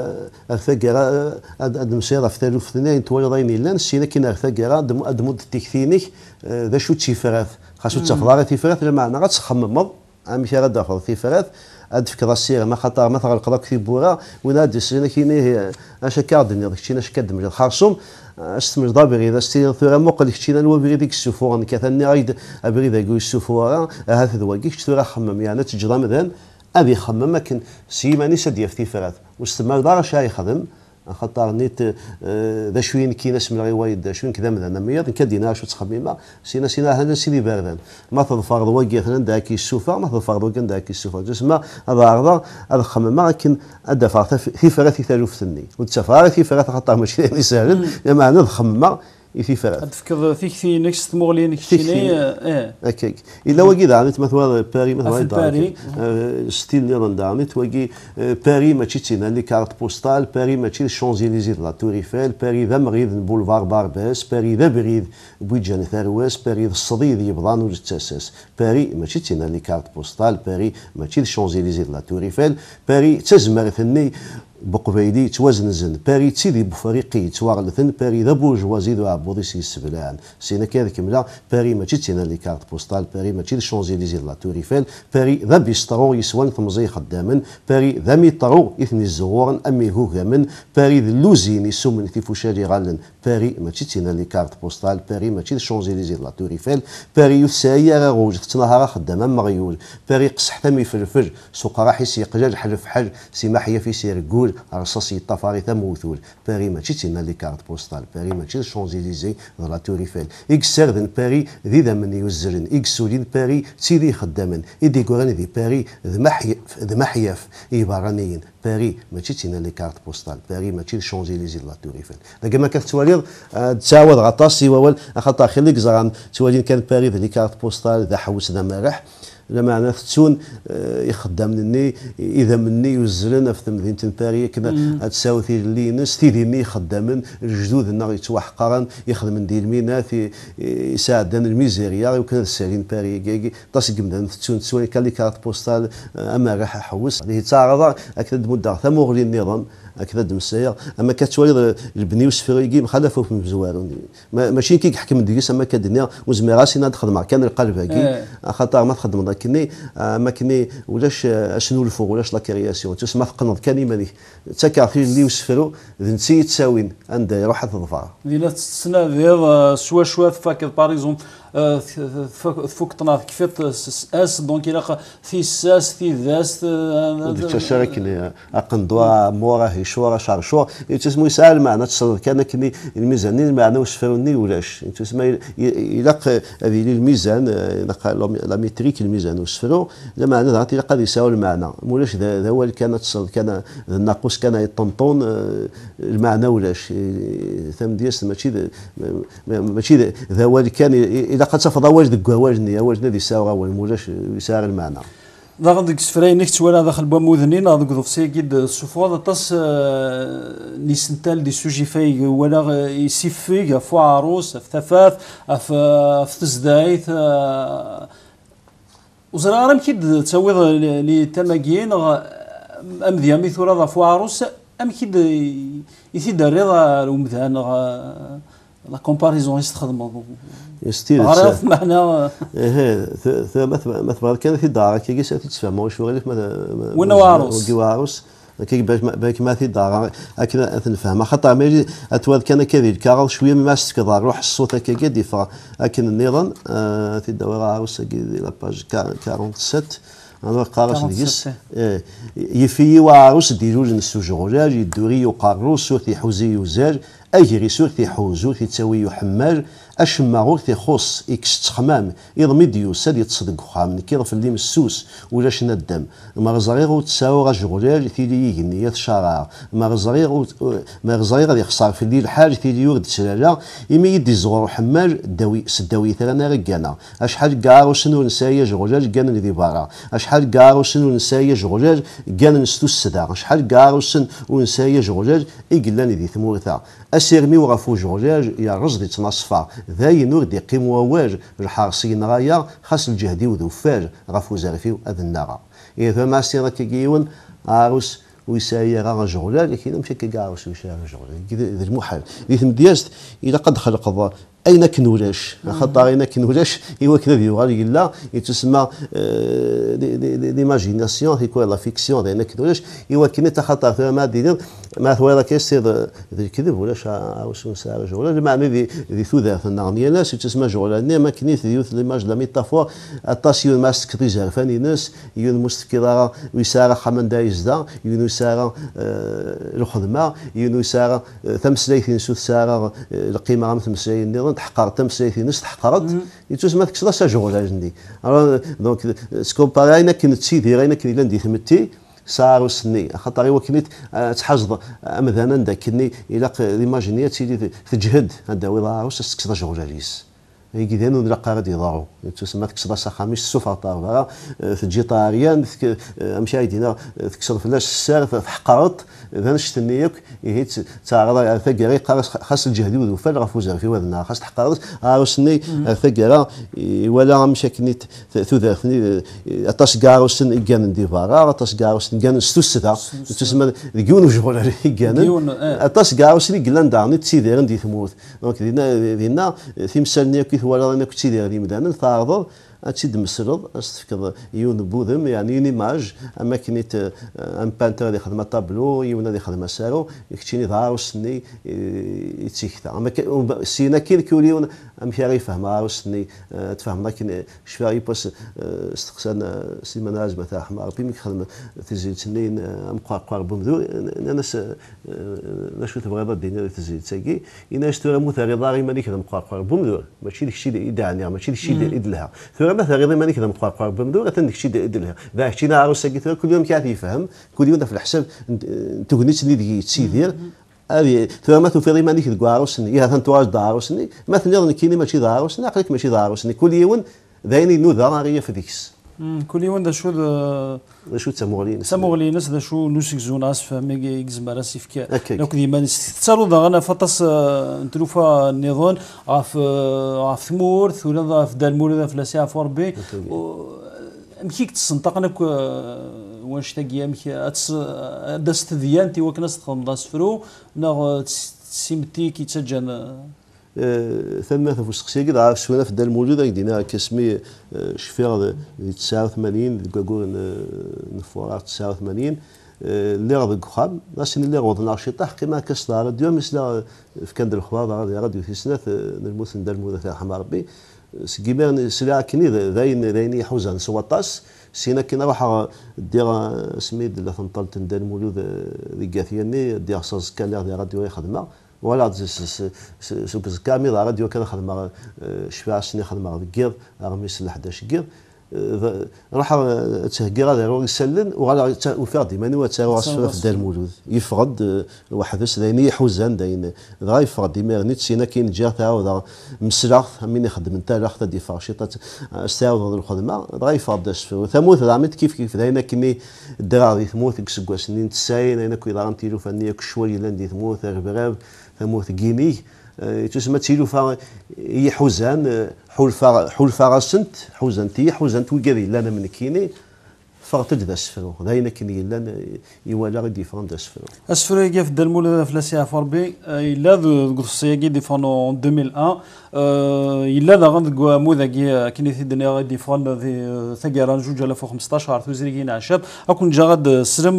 ثقرا اد مسيره في ثالث اثنين توالضين لان سينا كاين ثقرا ادمود تكثينيك ذا شو تشيفرات خاصو تفضل تيفرات بمعنى غتخمم عام شي غدا في تيفرات ادفك السير ما خاطر مثلا القضاء في بورا ونادي سينا كاين اش كاردني داك الشيء اش كدمج خاصهم استمر ضابري اذا ستيل ثورا موقع كشينا الوبري ديك السفور كثني غيد ابري ذاك السفور هذا ذواكي كثورا خمم يعني تجرى مثلا ابي خمم لكن سيماني سدي في فرات واستمر دار شاي خدم خاطر نيت ذا شوين كاين اسم الروايد شوين كذا مثلا ميض كدينا شو تخميمه سينا هذا سيدي باردان ما تظفر ذواكي مثلا داك السفر ما تظفر ذواك داك السفر جسمه هذا خمم لكن ادفع في فرات ثالث ثني وتسافر في فرات خاطر ماشي سهل معنى نخمم في فرات تفكر فيك في نكست مغلين كشيني هكاك الا وكي دعمت مثلا باري مثلا باري ستيل نيران دعمت وكي باري ماشي تينا لي كارت بوستال باري ماشي شونزيليزي لا تور ايفيل باري ذا مريض بولفار بارباس باري ذا بريد بويجان ثارواس باري الصديد يبضان وجتاساس باري ماشي تينا لي كارت بوستال باري ماشي شونزيليزي لا تور ايفيل باري تزمر ثني بقبيلي توازنزن باري تيدي بفريقي توارلثن باري ذا بورجوازي ذو عبودي سي السبلان سينا كذا كملا باري ماشي تينا لي كارت بوستال باري ماشي شونزيليزي لا تور ايفيل باري ذا بيسترو يسوان ثمزي خدامن باري ذا ميطرو يثني الزغورن امي هو غامن باري ذلوزين يسومن في فوشالي غالن باري ماشي تينا لي كارت بوستال باري ماشي شونزيليزي لا تور ايفيل باري يسايا روج تنهار خدام مغيول باري قصح ثمي فلفل سوق راح يسيق جال حلف حل سي محيا في سير قول رصاصي طفاري ثموثول باري ماشي تينا لي كارت بوستال باري ماشي شونزيليزي لا تور ايفيل اكسردن باري ذي ذمن يوزرن اكسولين باري تيدي خدامن ايدي كوراني ذي باري ذمحيف ايبارانيين باري ماشي تينا لي كارت بوستال باري ماشي شونزيليزي لا تور ايفيل داك ما كتواليض تساود غطاسي وول خاطر خليك زغان توالين كان باري ذي كارت بوستال ذا حوس ذا مرح لما انا فتون يخدم مني اذا مني يوزرنا في مدينه باريس كذا تساوي اللي ناس تيديني خدامن الجدود النار يتوحقرن يخدم ديال المينات يساعدنا الميزيريا وكان السالين باريس طاسق من فتون تسوي كان لي كارت بوستال اما راح حوس اللي تعرض اكيد مده ثموغلي النظام اكيد مسايا اما كتوالي البني وسفريكي مخالفه في مزوارون ماشي كيحكم ديس اما كدنيا وزميراسي نخدم مع كان القلب هكي خاطر ما تخدم كني ما كني ولاش اشنو الفوق ولاش لا كرياسيون تسمى تقنض كان مالي تكافي اللي وسفرو نسي تساوين عند روح الظفار ديال تسنا ديال شوا فاك باريزون فوق طناف كيفاش اس دونك الى في ساس في ذاس تشاركني اقندوا مورا هيشورا شارشور تسمو يسال معنا تصل كان كني الميزانين معنا وسفروني ولاش تسمى يلق هذه الميزان لا ميتريك الميزان وسفرو لما انا ذاتي قد يساوي المعنى مولاش ذا هو اللي كان تصل كان الناقوس كان يطنطون المعنى ولاش ثم دياس ماشي ذا هو اللي كان اذا قد تفضى واجد واجدني واجد ذي ساوى مولاش يسار المعنى داك سفراينك توالا داخل بوموذنين هذوك ضفسي كيد السفوض طاس لي سنتال دي سوجي في ولا يسيفيك فوا عروس في ثفاث في تزدايت وزرا راه كيد تسوي لي تماكين ام ديامي ثورا فوا عروس ام كيد يثيد الرضا المذهن لا كومباريزون يستخدموا عرف معنا مثلا كان في دار كي تتفهموا شو غير وين واروس واروس كي باك ما في دار اكن نفهم خاطر ما يجي اتوال كان كذلك كارل شويه ما استكضار روح الصوت هكا ديفا لكن النظام في الدوره عروس لا باج 47 انا قارص ديس يفي واروس ديجوج نسوجوجاج يدوري وقاروس في حوزي وزاج اجري سور في حوزو في تساوي حمال اشماغو في خص اكس تخمام يضمي ديوساد يتصدق خام كيض في اللي مسوس ولا شنا الدم ما غزريغو تساوي غاجغولال في لي يغني الشرع ما غزريغو غادي يخسر في الليل حاج في لي يورد تسلالا يمي يدي زغور حمال داوي سداوي ثلانا رجانا اشحال كاع وشنو نسايا جغولال كان اللي برا اشحال كاع وشنو نسايا جغولال كان نستو السدا اشحال كاع وشن ونسايا جغولال يقلاني ذي ثمورثا اسيرمي وغفو جغولال يا رصدي تنصفا ذاي نور دي قيم وواج الحارسين غايا خاص الجهدي وذوفاج غفو زارفيو اذ النغا اذا ما سيرا كيون عروس ويسايا غا جغولال لكن مشى كاعوس ويسايا جغولال ذي المحال ذي ثمدياست الى قد خلق اين كنولاش خاطر اين كنولاش ايوا كذا يغالي لا تسمى ليماجيناسيون هي كوا لا فيكسيون اين كنولاش ايوا كيما تخاطر ما دير ما هو هذا كيصير الكذب ولاش واش نسال ولا المعنى ذي ثلاث النغنيه لا تسمى جغولانيه ما كنيت يوث ليماج لا ميتافور اتاسيون ماسك تيجار فاني ناس يون مستكرا ويسار خمن دايزدا يون يسار الخدمه يون يسار ثمسليثين سوث سار القيمه غام ثمسليثين تحقر تمسليثين نس تحقرت يتسمى تكسر ساجولا جندي دونك سكومباري انا كنت سيدي غينا كني لندي ثمتي صاروا سني خاطر هو كنيت تحافظ مثلا داكني الى ليماجينيات سيدي تجهد هذا وضع واش تكسر جوجاليس يقدروا نلقى غادي يضاروا تسمى تكسر خامس السفر طابا في الجيطاريان مشى يدينا تكسر فلاش السار تحقرت اذا نشتنيك هي تعرض ثقري خاص الجهدي وذوفال غفوز في وذنا خاص تحقرت عاوسني ثقرا ولا مشى كنيت ثلاثني اطاش كاروسن كان ديفارا اطاش كاروسن كان ستوسدا تسمى ديون وجول كان اطاش كاروسن كلان دارني تسيدي عندي ثموت دونك دينا في مسالني ولا انا كنت سيدي غادي مدانا تعرض تشد مسرد استفكر يون بوذم يعني يون ايماج اما كنيت ان بانتر اللي خدمه طابلو يون اللي خدمه سارو يكتشيني ظهر سني يتسيكتا اما سينا كي كوليون ام كي يفهم عاوسني تفهمنا كي شفا يبس استقسان سيمان ازمه تاع حمار بي خدمه تزيد سنين ام قار بمذو ناس نشوف تبغى الدنيا تزيد تاكي انا اشتري مثلا ضاري ماني كذا مقار بمذو ماشي داك الشيء اللي يدعني ماشي داك الشيء اللي يدلها ثم مثلا غير ماني كذا مقار بمذو غير داك الشيء اللي يدلها ذا حكينا عروس كل يوم كيعرف يفهم كل يوم في الحساب تغنيت اللي تسيدير هذه ثم توفي ماني كذا عروسني يا ثنتواج دا عروسني مثلا كيني ماشي دا عروسني عقلك ماشي دا عروسني كل يوم ذايني نوذا غير في ديكس كل يوم دا شو تسموغلينس دا شو نوسك زوناس فمي يكزمر سيفكا لو كديما نستتصلوا دا غنا فطس نتلوفا النظام عف ثمورث ولا في دالمول في لاسيا فوربي مكيك تصنطقنك واش تاقيا مكي دست ديانتي وكناس تخمضاس فرو نا سيمتي كي تسجن ثم في السقسيه كذا عارف شويه في الدار الموجوده يدينا كاسمي شفير 89 كاكور نفورات 89 اللي غادي خام ناس اللي غادي شي طاح كيما كاس راديو مثل في كندر الخبار راديو في سنه نموت ندير الموضوع تاع حمار ربي سكيبان سلا كني ذاين حوزان سواطاس سينا كي نروح دير سميد لا تنطلت ندير المولود اللي قاثيني دير صاص كان دير راديو يخدمها ولا سوق كامل راديو كان خدمه شفاع سنين خدمه بالكير رغم يسل 11 كير راح تهكير هذا روح يسلن وغالا وفادي ماني تاعو عصفر في دار المولود يفقد واحد داين يحوزان داين غا يفقد ديما نيت سينا كاين جا تاعو مسلاخ مين يخدم نتا لاخت دي فاشيطات استاو الخدمه غا يفقد ثموت رامت كيف داينا كني الدراري ثموت كسكوا سنين تساين انا كي رام تيلو فنيه كشوي لاندي ثموت غبراب ثموت كيني تسمى تيلو فا يحوزان حول فراسنت حوزنتي حوزنت وكذي لانا من كيني فرتج ذا السفرو داينا كيني لانا يوالا غي ديفون ذا السفرو السفرو يجي في الدلمول في لاسي افربي الا ذو يجي ديفون 2001 الا ذا غند موذاكي كيني في الدنيا غي ديفون في ثقيران 2015 توزريكين عشاب اكون جا غد سلم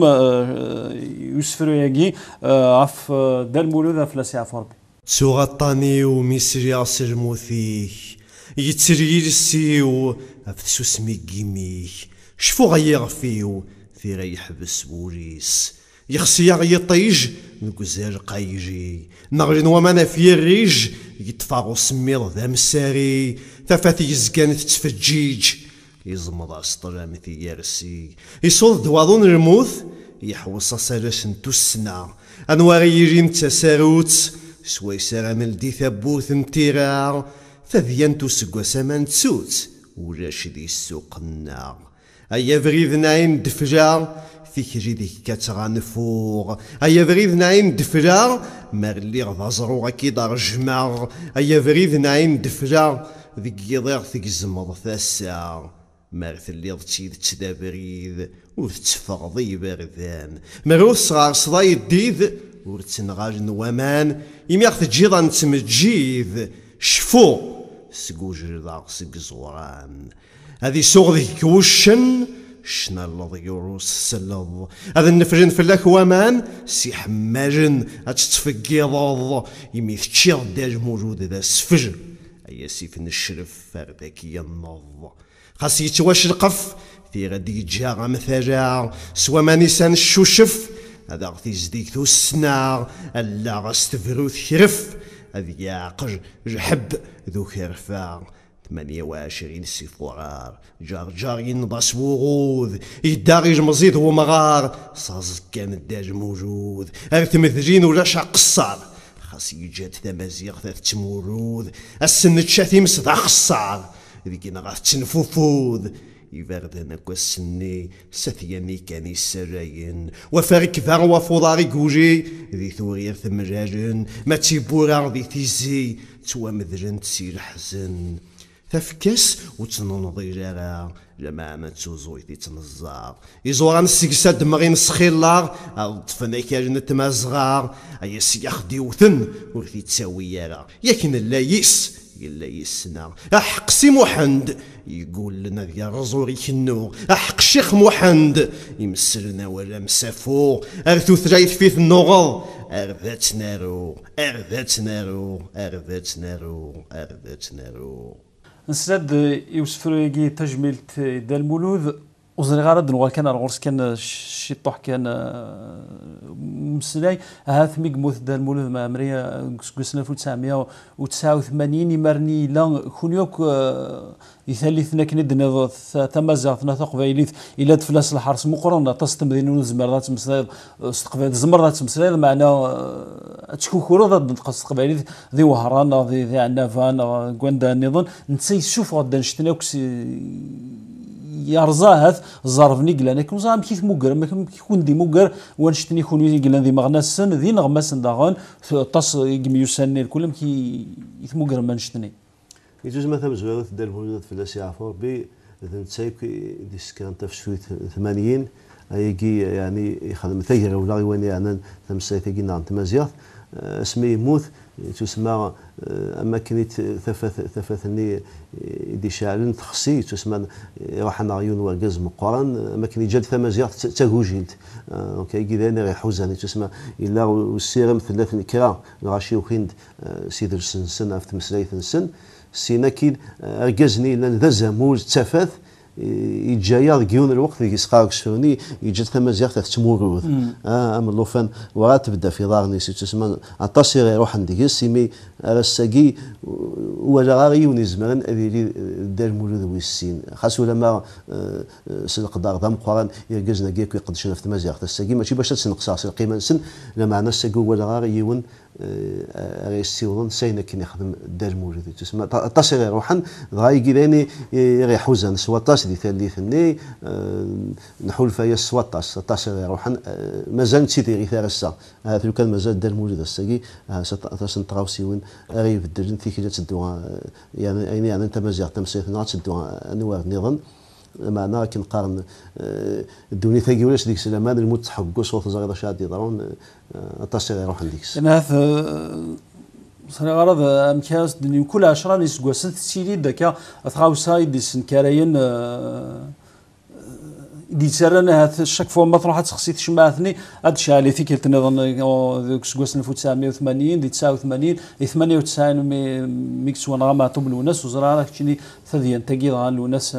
يسفرو يجي عف دلمول في لاسي افربي تسوغطاني وميسري عصر موثيك يتسرير السيو أفسو سميكيميك شفو غيغفيو في غيحبس بوريس يخصي غيطيج نكوزير قايجي نغرين ومانا في الريج يتفاغو سمير ذا مساري ثفاثي يزكان تتفجيج يزمض عسطرام في يرسي يصول دواضون الموث يحوص سارس نتو السنا أنواغي يجين تساروت سوي سرامل دي ثبوث نتيرار فذينتو سقوا سمان تسوت ولاش دي السوق النار ايا فريد نايم دفجار فيك جيدي كتغنفوغ ايا فريد نايم دفجار مارلي غضازرو غاكي دار جمار ايا فريد نايم دفجار ذيك يضيغ ثيك الزمض ثاسا مارث اللي تشيد تدابريد وتتفغضي باردان مروث صغار صداي الديد ورتنغاج نوامان يميغ تجيضا نتمجيذ شفو سقوجر ضاق سق زوران هذي سوغ كوشن شنا اللض يروس سلض هذا النفرين فلاك وامان سي حماجن هتتفقيض يمي تشير داج موجود ذا سفجر ايا سيف الشرف فاردك ينض خاص يتواش القف في غادي يتجا مثاجا سوا ما نيسان الشوشف هذا غتي زديك ثو السنار الا غاستفرو ثرف هذي يعقج جحب ذو خرفا 28 سيفوار جار ينضاس وغوذ يداغي مزيد ومغار صاز كان الداج موجود ارث مثجين ولا شع قصار خاص يجاد تمازيغ ثلاث تمورود السن تشاثي مسدا خصار ذيك نغاث تنفوفوذ يبردنا كوسني سثياني كان يسراين وفارك ذا وفضاري كوجي ذي ثورير ثمجاجن ما تيبورا ذي تيزي توا مذرن تسير حزن تفكس وتنوضي جارا جماعة توزوي تيتنزار يزورا نسيكسا دمغي نسخيلار طفنا كاجن تمازغار ايا سياخ ديوثن ورثي تساوي يارا ياكن اللايس إلا يسنا أحق سي محمد يقول لنا ذي الرزوري كنو أحق الشيخ محمد يمسلنا ولا مسافو أرثو ثلاث فيث النغض أرذات نارو أرذات نارو أرذات نارو أرذات نارو نسد يوسف ريقي تجميلت دا المولود وزري غارد نوال كان الغرس كان شي طوح كان مسلاي هاث ميقموث دا المولود مع مريا قسنا في 1989 يمرني لا خونيوك يثلثنا كندنا تمازغتنا تقبايليت الى تفلاس الحرس مقرنا تستمدين زمرات مسلاي استقبال زمرات مسلاي معنا تشكوكورو ضد نتقص قبايليت ذي وهران ذي عنافان كوندا نظن نتسي شوف غدا نشتنا يرزاهث الظرفني قلنا كون زعما كيف موكر ما كيكون دي موكر ونشتني كون قلنا ذي مغناسن ذي نغماسن داغون طاس يميوسني الكل كي يثموكر ما نشتني يجوز مثلا زوالة دار الهولدات في الاسي عفور بي تسايك دي سكان تفسويت 80 يجي يعني يخدم ثير ولا يواني يعني تمساي تيجي نعم تمازيغ اسمي يموت تسمى اماكن ثفثني دي شعلن تخصي تسمى راح نعيون وقز مقارن اماكن جد ثمازيغ تهوجيلت اوكي كذا غير حوزاني تسمى الا والسيرم ثلاث كرا غاشي وخند سيدر سن في مسلايث سن سينا كيد رجزني لان ذا زمول تفاث يتجايا ديون الوقت اللي يسقاك شفوني يجي تمازيغ تموروث ام اللوفان ورا تبدا في دارني سي تسمى عطاسي يروح عندك سيمي راساكي ولا غاري ونزمرن ادي دار مولود ويسين خاصو لما سلق دار ضم قران يرجزنا كيك يقدشنا في تمازيغ تساكي ماشي باش تنقصاص القيمه نسن لا معنا ساكو ولا غاري يون ريسيون سينا كي نخدم دار مولود تسمى طاسي يروحن غاي كيداني غي حوزان سواطاس دي ثالثني نحول فيا سواطاس طاسي يروحن مازال تيدي غي ثارسا هذا لو كان مازال دار مولود الساكي سنتراوسيون غي بدل في كي تدوا يعني انت مازال تمسيت نات تدوا انوار نظن معنا كنقارن الدوني ثاقي ولاش ديك السلامه الموت تحقو صوت صغيره شاد يضرون طاسي يروح عندك انا صار غرض امكاس كل 10 نسقوسن تسيلي داكا ثغاوساي دي سنكاريين دي سرنا هذا الشك فوا ما تروح تخصي تشمعثني هاد شالي في كلت نظن سقوسن 1980 دي 89 98 ميكس وانا ما طب الوناس وزرا راك تشني ثديان تاكي غان الوناس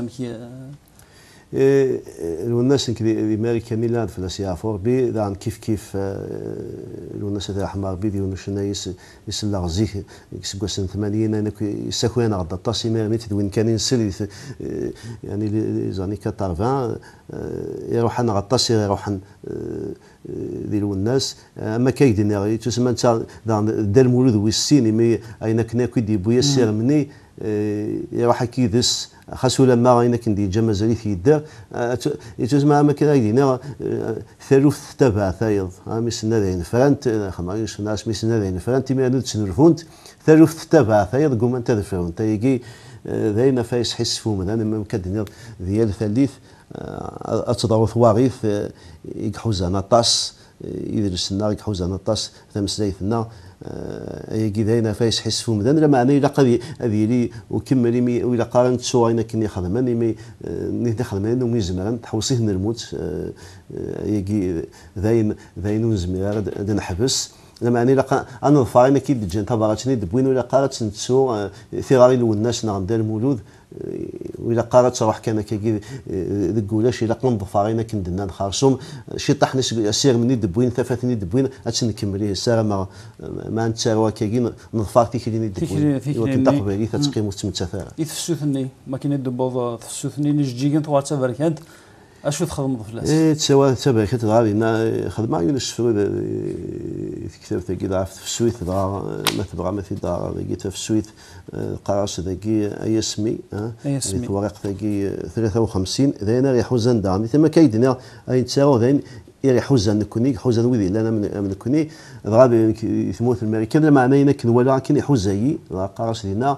الوناس الامريكاني لا في الاسيا فور بي دان كيف الوناس تاع احمر بيدي ونشنا يسلا غزيك سقوسن 80 انا يساكو انا غدا طاسي ميرني تدوين كان ينسل يعني لي زاني 80 يروح انا غطاسي يروح ديال الناس اما كايدنا تسمى انت دار مولود ويسيني مي اين كنا كيدي بويا سير مني يروح كيدس خاصو لما غاينا كندي جا مازال في يدار تسمى ما كان يدينا ثالث تبع ثايض ميسنا ذين فرانت خمايش ناس ميسنا ذين فرانت مي نتسنرفونت ثالث تبع ثايض قوم انت ذفرون تيجي ذينا فايس حس فوم انا ما كدنا ديال ثالث اتضاو ثواغيث يحوزنا طاس يدرسنا يحوزنا طاس ثمسلايثنا يجي ذينا فايس حس فوم ذا لا معنى الا قضي هذه لي وكمل مي ولا قارنت سواينا كني خدماني مي خدماني ومي زمران تحوصيه نموت يجي ذين نزمر نحبس لا معني لا انا فاينا كي جنت باغاتني دبوين ولا قارت نتسو ثغاري الناس نغدا المولود ولا قارت تروح كان كي دكولاش الا قنض فاغينا كندنا نخرصهم شي طحني سير مني دبوين ثفاتني دبوين اتنكمليه الساعه ما نتساوا كي نضفاكتي كي دبوين وكنت قبالي تتقيم وتمتثار يتفسوثني ما كاين دبوض تفسوثني نجيكن توا تباركانت اشو تخدم فلاس تسوى تباركت غادي خدمه يونس فرود كتاب تاكي ضعف في السويت ما تبغى ما في دار لقيتها في السويت قراص ذاكي ايسمي الورق ذاكي 53 ذينا يحوزن دارني ثم كايدنا اي نتساو ذين يحوزن كوني حوزن وذي لا من كوني غادي يثموت الامريكان لا معنى كن ولا كن يحوزي قراص لينا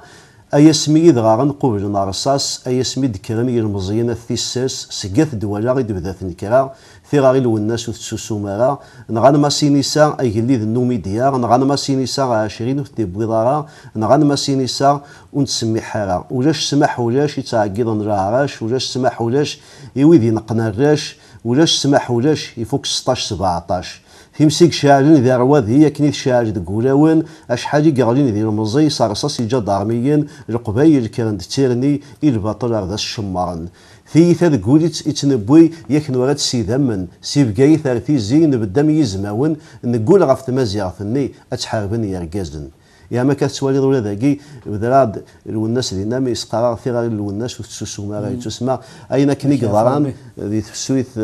أي سمي دغاغن قبل نارصاص أي سمي دكرن يرمزينا الثيساس سقات دولا غيد بذات نكرا في غير الناس وتسوسومارا نغان ما سينيسا أي جليد النومي ديار نغان ما سينيسا 20 وتبويضارا نغان ما سينيسا ونتسمي حارة ولاش سمح ولاش يتعقيد نراراش ولاش سمح ولاش يويدي نقنا الراش ولاش سمح ولاش يفوق 16 17 تيمسيك شاعرين ذي رواد هي كنيت شاعر دقولاون اشحال يقالين ذي المزي صارصاص يجا عرميا القبايل كان تيرني الباطل هذا الشمارن في ثاد قولت يتنبوي ياك نورات سيدمن سيبقاي ثارثي زين بالدم يزماون نقول غف تمازيغ اتحاربني يا رجازن يا ما كتسوالي ولا ذاكي بدراد الناس اللي نامي يسقرا في غير الناس وتسوسو ما غير تسمع اين كني قضران ذي تفسويث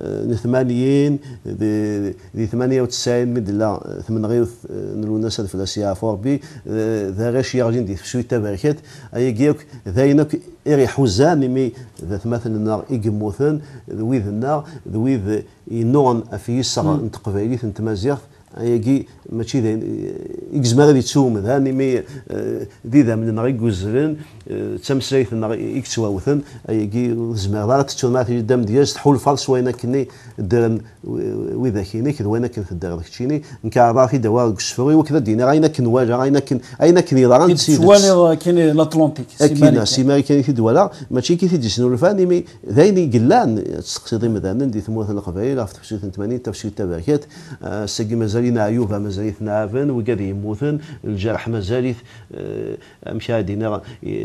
ثمانين ذي 98 مدلا ثمن غير الناس في الاسيا فوربي ذا غاش يغلين دي تفسويث تباركات اي جيوك ذاينك إري حوزان مي ذات مثلا النار إجموثن ذويذ النار ذويذ ينون في يسر نتقبلي نتمازيغ يجي ماشي ذا إجزمار ذي تسوم ذا نمي ذي من النار يجوزلن تمسيث النار يكسواوثن يجي زمار ذا تتشون ما في الدم دياز تحول فرس وين كني درن وإذا كيني كذا وين كن في الدار كشيني نكعبا في دوار كسفري وكذا دينا غاينا كنواجا غاينا كنيضان تسيد سوالي كاين الأطلنطيك سيماري كاين في دولا ماشي كي تيجي شنو الفاني مي ذايني قلان تقصدي مثلا دي ثموث القبائل في تفسير 80 تفسير التباركات ساقي مازالين عيوب مازالين نافن وقاد يموتن الجرح مازالين مشاهدين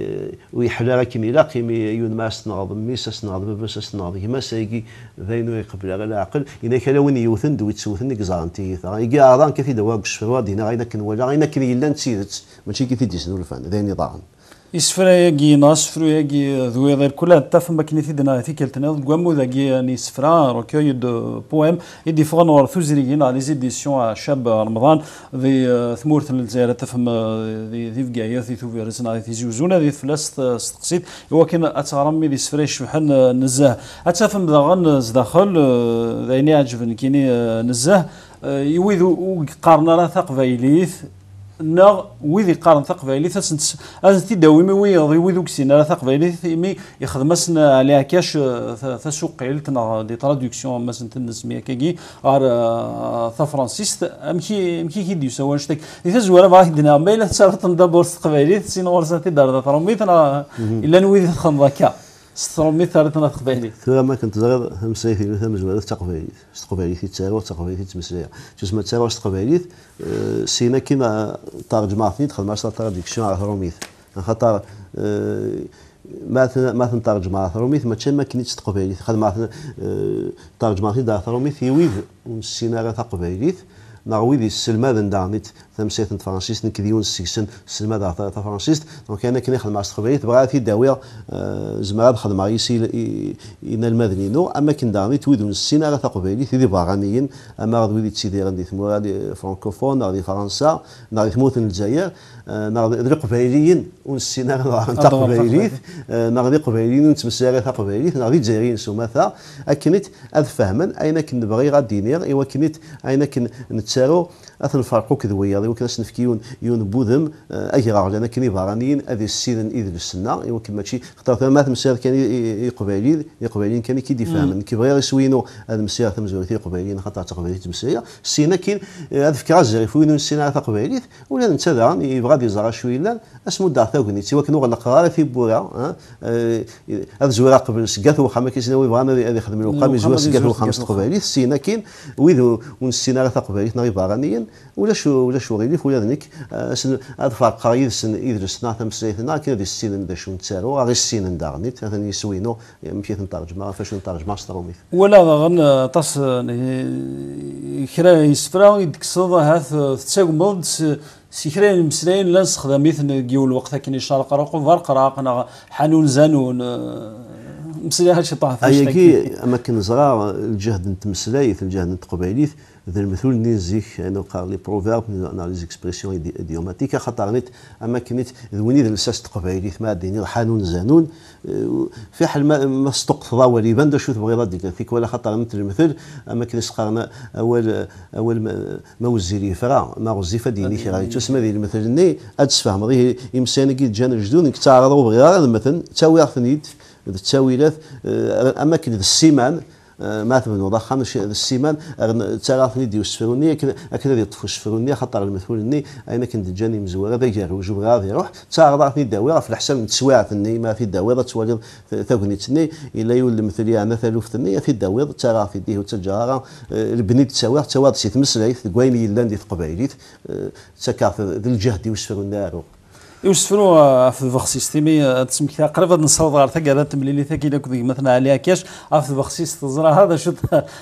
ويحلى كي يلاقي يون ما سنغض ميس سنغض بس سنغض كما ساقي ذاينو يقبل على العقل إذا كان وين يوثن دويت سوثن كزانتي يجي أعضان كثي دواق الشفروا دينا غينا كن ولا غينا كن يلان تسيدت ماشي كثي ديسنو الفن ذاين ضاعن يسفرا يجي ناصفرو يجي ذوي غير كلها تفهم كنيتي دنا في كلتنا قوامو ذاكي يعني سفرا روكيو دو بويم يدي فغنور ثوزريين على زيديسيون شاب رمضان ذي ثمورت الجزائر تفهم ذي فقايا ذي ثوفي رزنا ذي زوزونا ذي فلاس تقصيد ولكن اتغرمي ذي سفرا يشوحن نزاه اتفهم ذا زداخل ذيني عجبني كيني نزاه يويذو قارنا راه ثقفايليث نا ويذي قارن ثقفايليث أنت داومي ويذوك سينا ثقفايليث مي يخدمسنا عليها كاش تسوقيلتنا دي تراديكسيون مثلا تنسميها كاكي غار فرانسيس امكي كيديو سوا شتك اذا زوره ما عندنا ما الا تصرفت ندبر ثقفايليث سينا ورساتي دار ترميتنا الا نويذ خنضكا سترومي ثارتنا تقبايلي ثم ما كنت زغير همسيثي ثم زوالات تقبايليث تساوى تقبايليث تمسلية تسمى تساوى تقبايليث سينا كيما ترجماتني دخل مع تراديكسيون على ثروميث خاطر ما تنترجم على ثروميث ما تشما كنيتش تقبايليث خد مع ترجماتني دار ثروميث يويذ السيناريو تقبايليث نغويدي السلمة دانيت ثمسيت فرانسيس نكديون السكسن السلمة دا فرانسيس دونك انا كني خدم مع التقبايليت بغا في داويه زمرا خدم مع يسي إن المدنينو اما كن دانيت ويدون السيناريو تقبايليت ذي باغانيين اما غدويدي تسيدي غندي ثمورا دي فرانكوفون نغدي فرنسا نغدي ثموت الجزائر نغدي قبايليين والسيناريو تقبايليت نغدي قبايليين ونتمساري تقبايليت نغدي جزائريين سوماثا اكنيت افهما اين كن بغي غادينير ايوا كنيت اين كن نتسارو اثن فرقو كذويا وكنا نفكيون يون بوذم اي راغ لنا كني بارانيين هذه السيدن اذ السنه ايوا كما ماشي خاطر ما مسير كان يقبايلين كان كيدي فاهم كي بغا يسوينو هذا مسير ثم زورتي قبايلين خاطر تقبايلين مسير السينا كاين هذا فكره زير فوين السينا تقبايلين ولا نتذا يبغى يزرع شويه لا اسمو دار ثاغني سوا كنو غنقرا في بورا هذا زويره قبل سكاث وخا كيسناوي بغانا هذا يخدم الوقام زويره سكاث وخمس تقبايلين السينا كاين ويدو والسينا تقبايلين نغي بارانيين ولا شو غيليف ولا ذنك هذا فرق يدرسن يدرسنا تمسيتنا كي هذه السين دا شو نتسارو غير السين دارنيت هذا يسوينو مشيت نترجم فاش نترجم ستروميت ولا غن طاس كرا يسفرا يدكسض هاث تساقمض سيكرين مسلاين لا نستخدم مثل كيو الوقت كاين شارق رقم فرق راقنا حانون زانون مسلاها شي طاف اياكي اماكن صغار الجهد نتمسلايث الجهد نتقبايليث ذا المثل نيزيك انا قال لي بروفيرب انا لي زيكسبرسيون ايديوماتيك خاطر نيت اماكن ذويني الاساس تقبايليث ما ديني الحانون زانون في حال ما استقطضا ولي بان شو تبغي رديك فيك ولا خاطر مثل المثل اماكن سقرنا اول ما وزيري فرا ما غزيفه ديني غادي تسمى ذي المثل ني اتسفهم ذي يمساني كي جان جدون تعرضوا بغي هذا المثل تساوي ثنيت التاويلات اماكن السيمان ما ثمن وضع خمس السيمان تعرفني ديو السفرونيه كذا يطفو السفرونيه خطر المثولني اين كنت جاني مزوره ذا جار وجو غادي يروح تعرضني الدواء في الحسن تسواعتني ما في الدواء توالي ثغنيتني الا يولي مثلي انا ثلوثني في الدواء تعرف ديه وتجاره البنيت تساوي تساوي سي تمسليت كويني لاندي قبايليت تكاف ذا الجهد يوسفروني يوسفرو في الفخ سيستيمي تسمك قريبا نصوض على ثقة تمليلي ثقي لك مثلا عليها كاش في الفخسيس تزرع هذا شو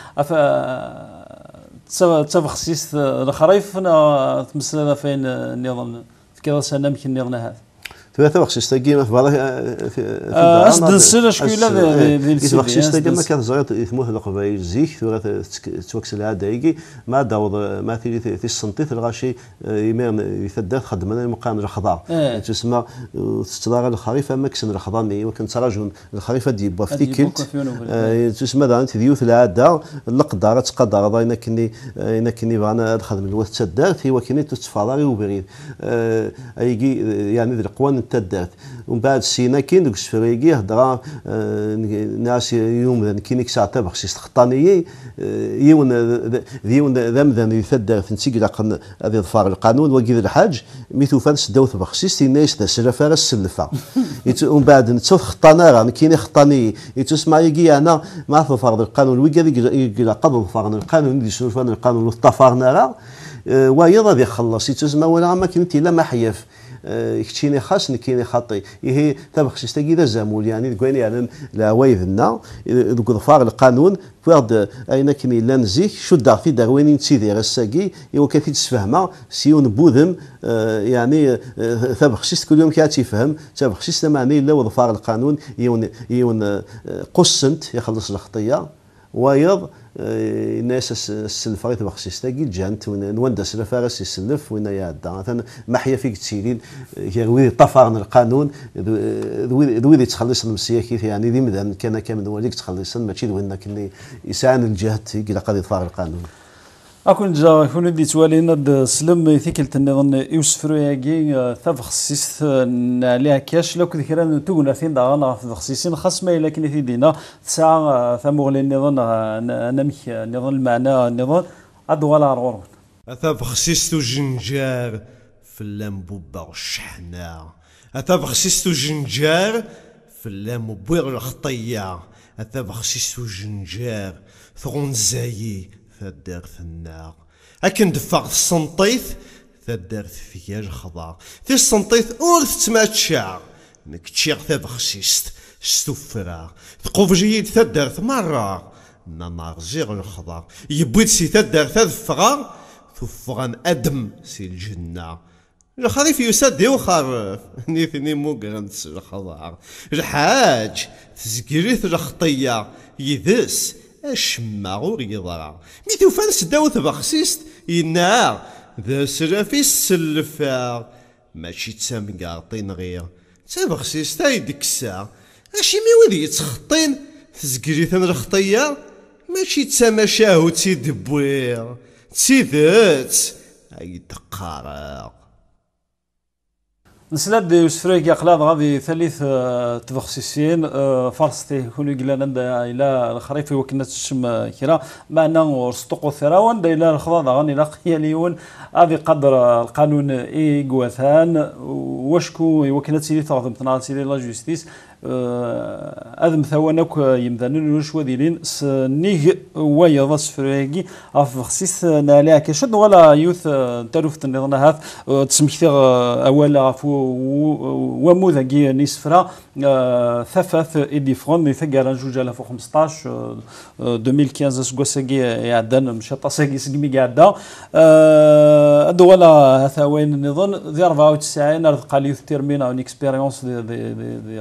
تفخسيس الخريف تمثل فين النظام في كذا سنة يمكن النظام هذا ثلاثة بخشيش تاقي في بعضها أسد السنة شكيلة ذي السيدي بخشيش تاقي ما كان زغيط يثموه القبائل زيك ثلاثة توكسل هذا يجي ما داوض ما في السنتيث الغاشي يمين يثدث خدمنا المقام الخضار تسمى تستدار الخريفة مكسن الخضار وكان تراجون الخريفة دي بفتيكلت تسمى ذا أنت ديوث العادة القدرة تقدر ضاينا كني بعنا أدخل من الوقت تدارت هي وكني تتفاضل وبريد يجي يعني ذي القوان تدارت ومن بعد سينا كاين دوك السفريكي هضره ناس يوم كاين ساعه بخصيص خطانيه يون ذا مذن يثدر نتيقرا هذه ظفار القانون وكذا الحاج ميتو فارس داوث بخصيص الناس سلا فارس السلفه ومن بعد نتوث خطانه راه كاين خطانيه يتسمع يجي انا ما فرض القانون وكذا قبل فرض القانون اللي شنو القانون وطفرنا راه ويضا يخلص يتسمى ولا ما كنت الا ما حيف كتشيني خاص كايني خاطي هي تبخصيص تاكي ذا زامول يعني كويني يعني لا وايدنا دوك ظفار القانون فواحد اين كاين لا نزيك شد في داروين نتيدي الساكي ايوا كثير تفهمها سيون بوذم يعني تبخصيص كل يوم كيتفهم تبخصيص معني لا ظفار القانون يون قسنت يخلص الخطيه ويض الناس السلفه تبخصيص تاكي جانت نوندا سلفه راس يسلف وين يعدى مثلا ما حيا فيك تسيلين يروي طفرن القانون ذوي تخلص المسياكي يعني دي مدان كان كامل وليك تخلص ماشي ذوينا كني يسان الجهد الى قضيه طفر القانون أكون جا يكون دي توالينا سلم ثيكلت النظام يوسفرو ياكي تفخصيص عليها كاش لو كذا كرا تونا ثين دانا في تخصيصين خاص ما إلا كني ثيدينا ساعة ثمغ النظام أنا مش النظام المعنى النظام أدوال رغرون تفخصيص جنجار في اللامبوبة والشحنة تفخصيص جنجار في اللامبوبة الخطية تفخصيص جنجار ثغون زايي ثدارت النار أكن دفعت السنطيث ثدارت فيا الخضار في السنطيث أورث تماتشا نكتشيغ تبخسيست ستوفرا ثقوف جيد ثدارت مرة نار زيغ الخضار يبويد سي ثدارت ثفغا ثفغان أدم سي الجنة الخريف يسد يوخر نيثني موغرنس الخضار الحاج تزكريث الخطية يذس أشما غور يضرع ميتو فانس داوث بخسيست ينار ذا سلافي السلفا ماشي تسامقاطين غير تبخسيست هايديك الساعة أشي مي وذي يتخطين تزكريثن الخطية ماشي تسامشاهو تيدبوير تيذات هاي دقارق نسلاد يوسفريك يقلاد غادي ثالث تفخصيسين فرصتي يكونوا قلنا الى الخريف وكنا تشم كرا معنا ورستقو ثراون الى الخضاض غني لاقيا ليون هذه قدر القانون اي قوثان واشكو وكنا تسيدي تاخذ تنال سيدي لا جوستيس اذم ثوانك يمدانون وش وديلين سنيغ ويض سفريكي افخصيس ناليا كشد ولا يوث تلوفت النظام هذا تسمكتي اولا وموذقي نسفرا ثفث إديفون ثقال جوج 2015 2015 سكوساكي يعدان مشى طاساكي سكمي قاعده الدوله هذا وين النظام ذي 94 قال يوث تيرمين اون اكسبيريونس دي راديو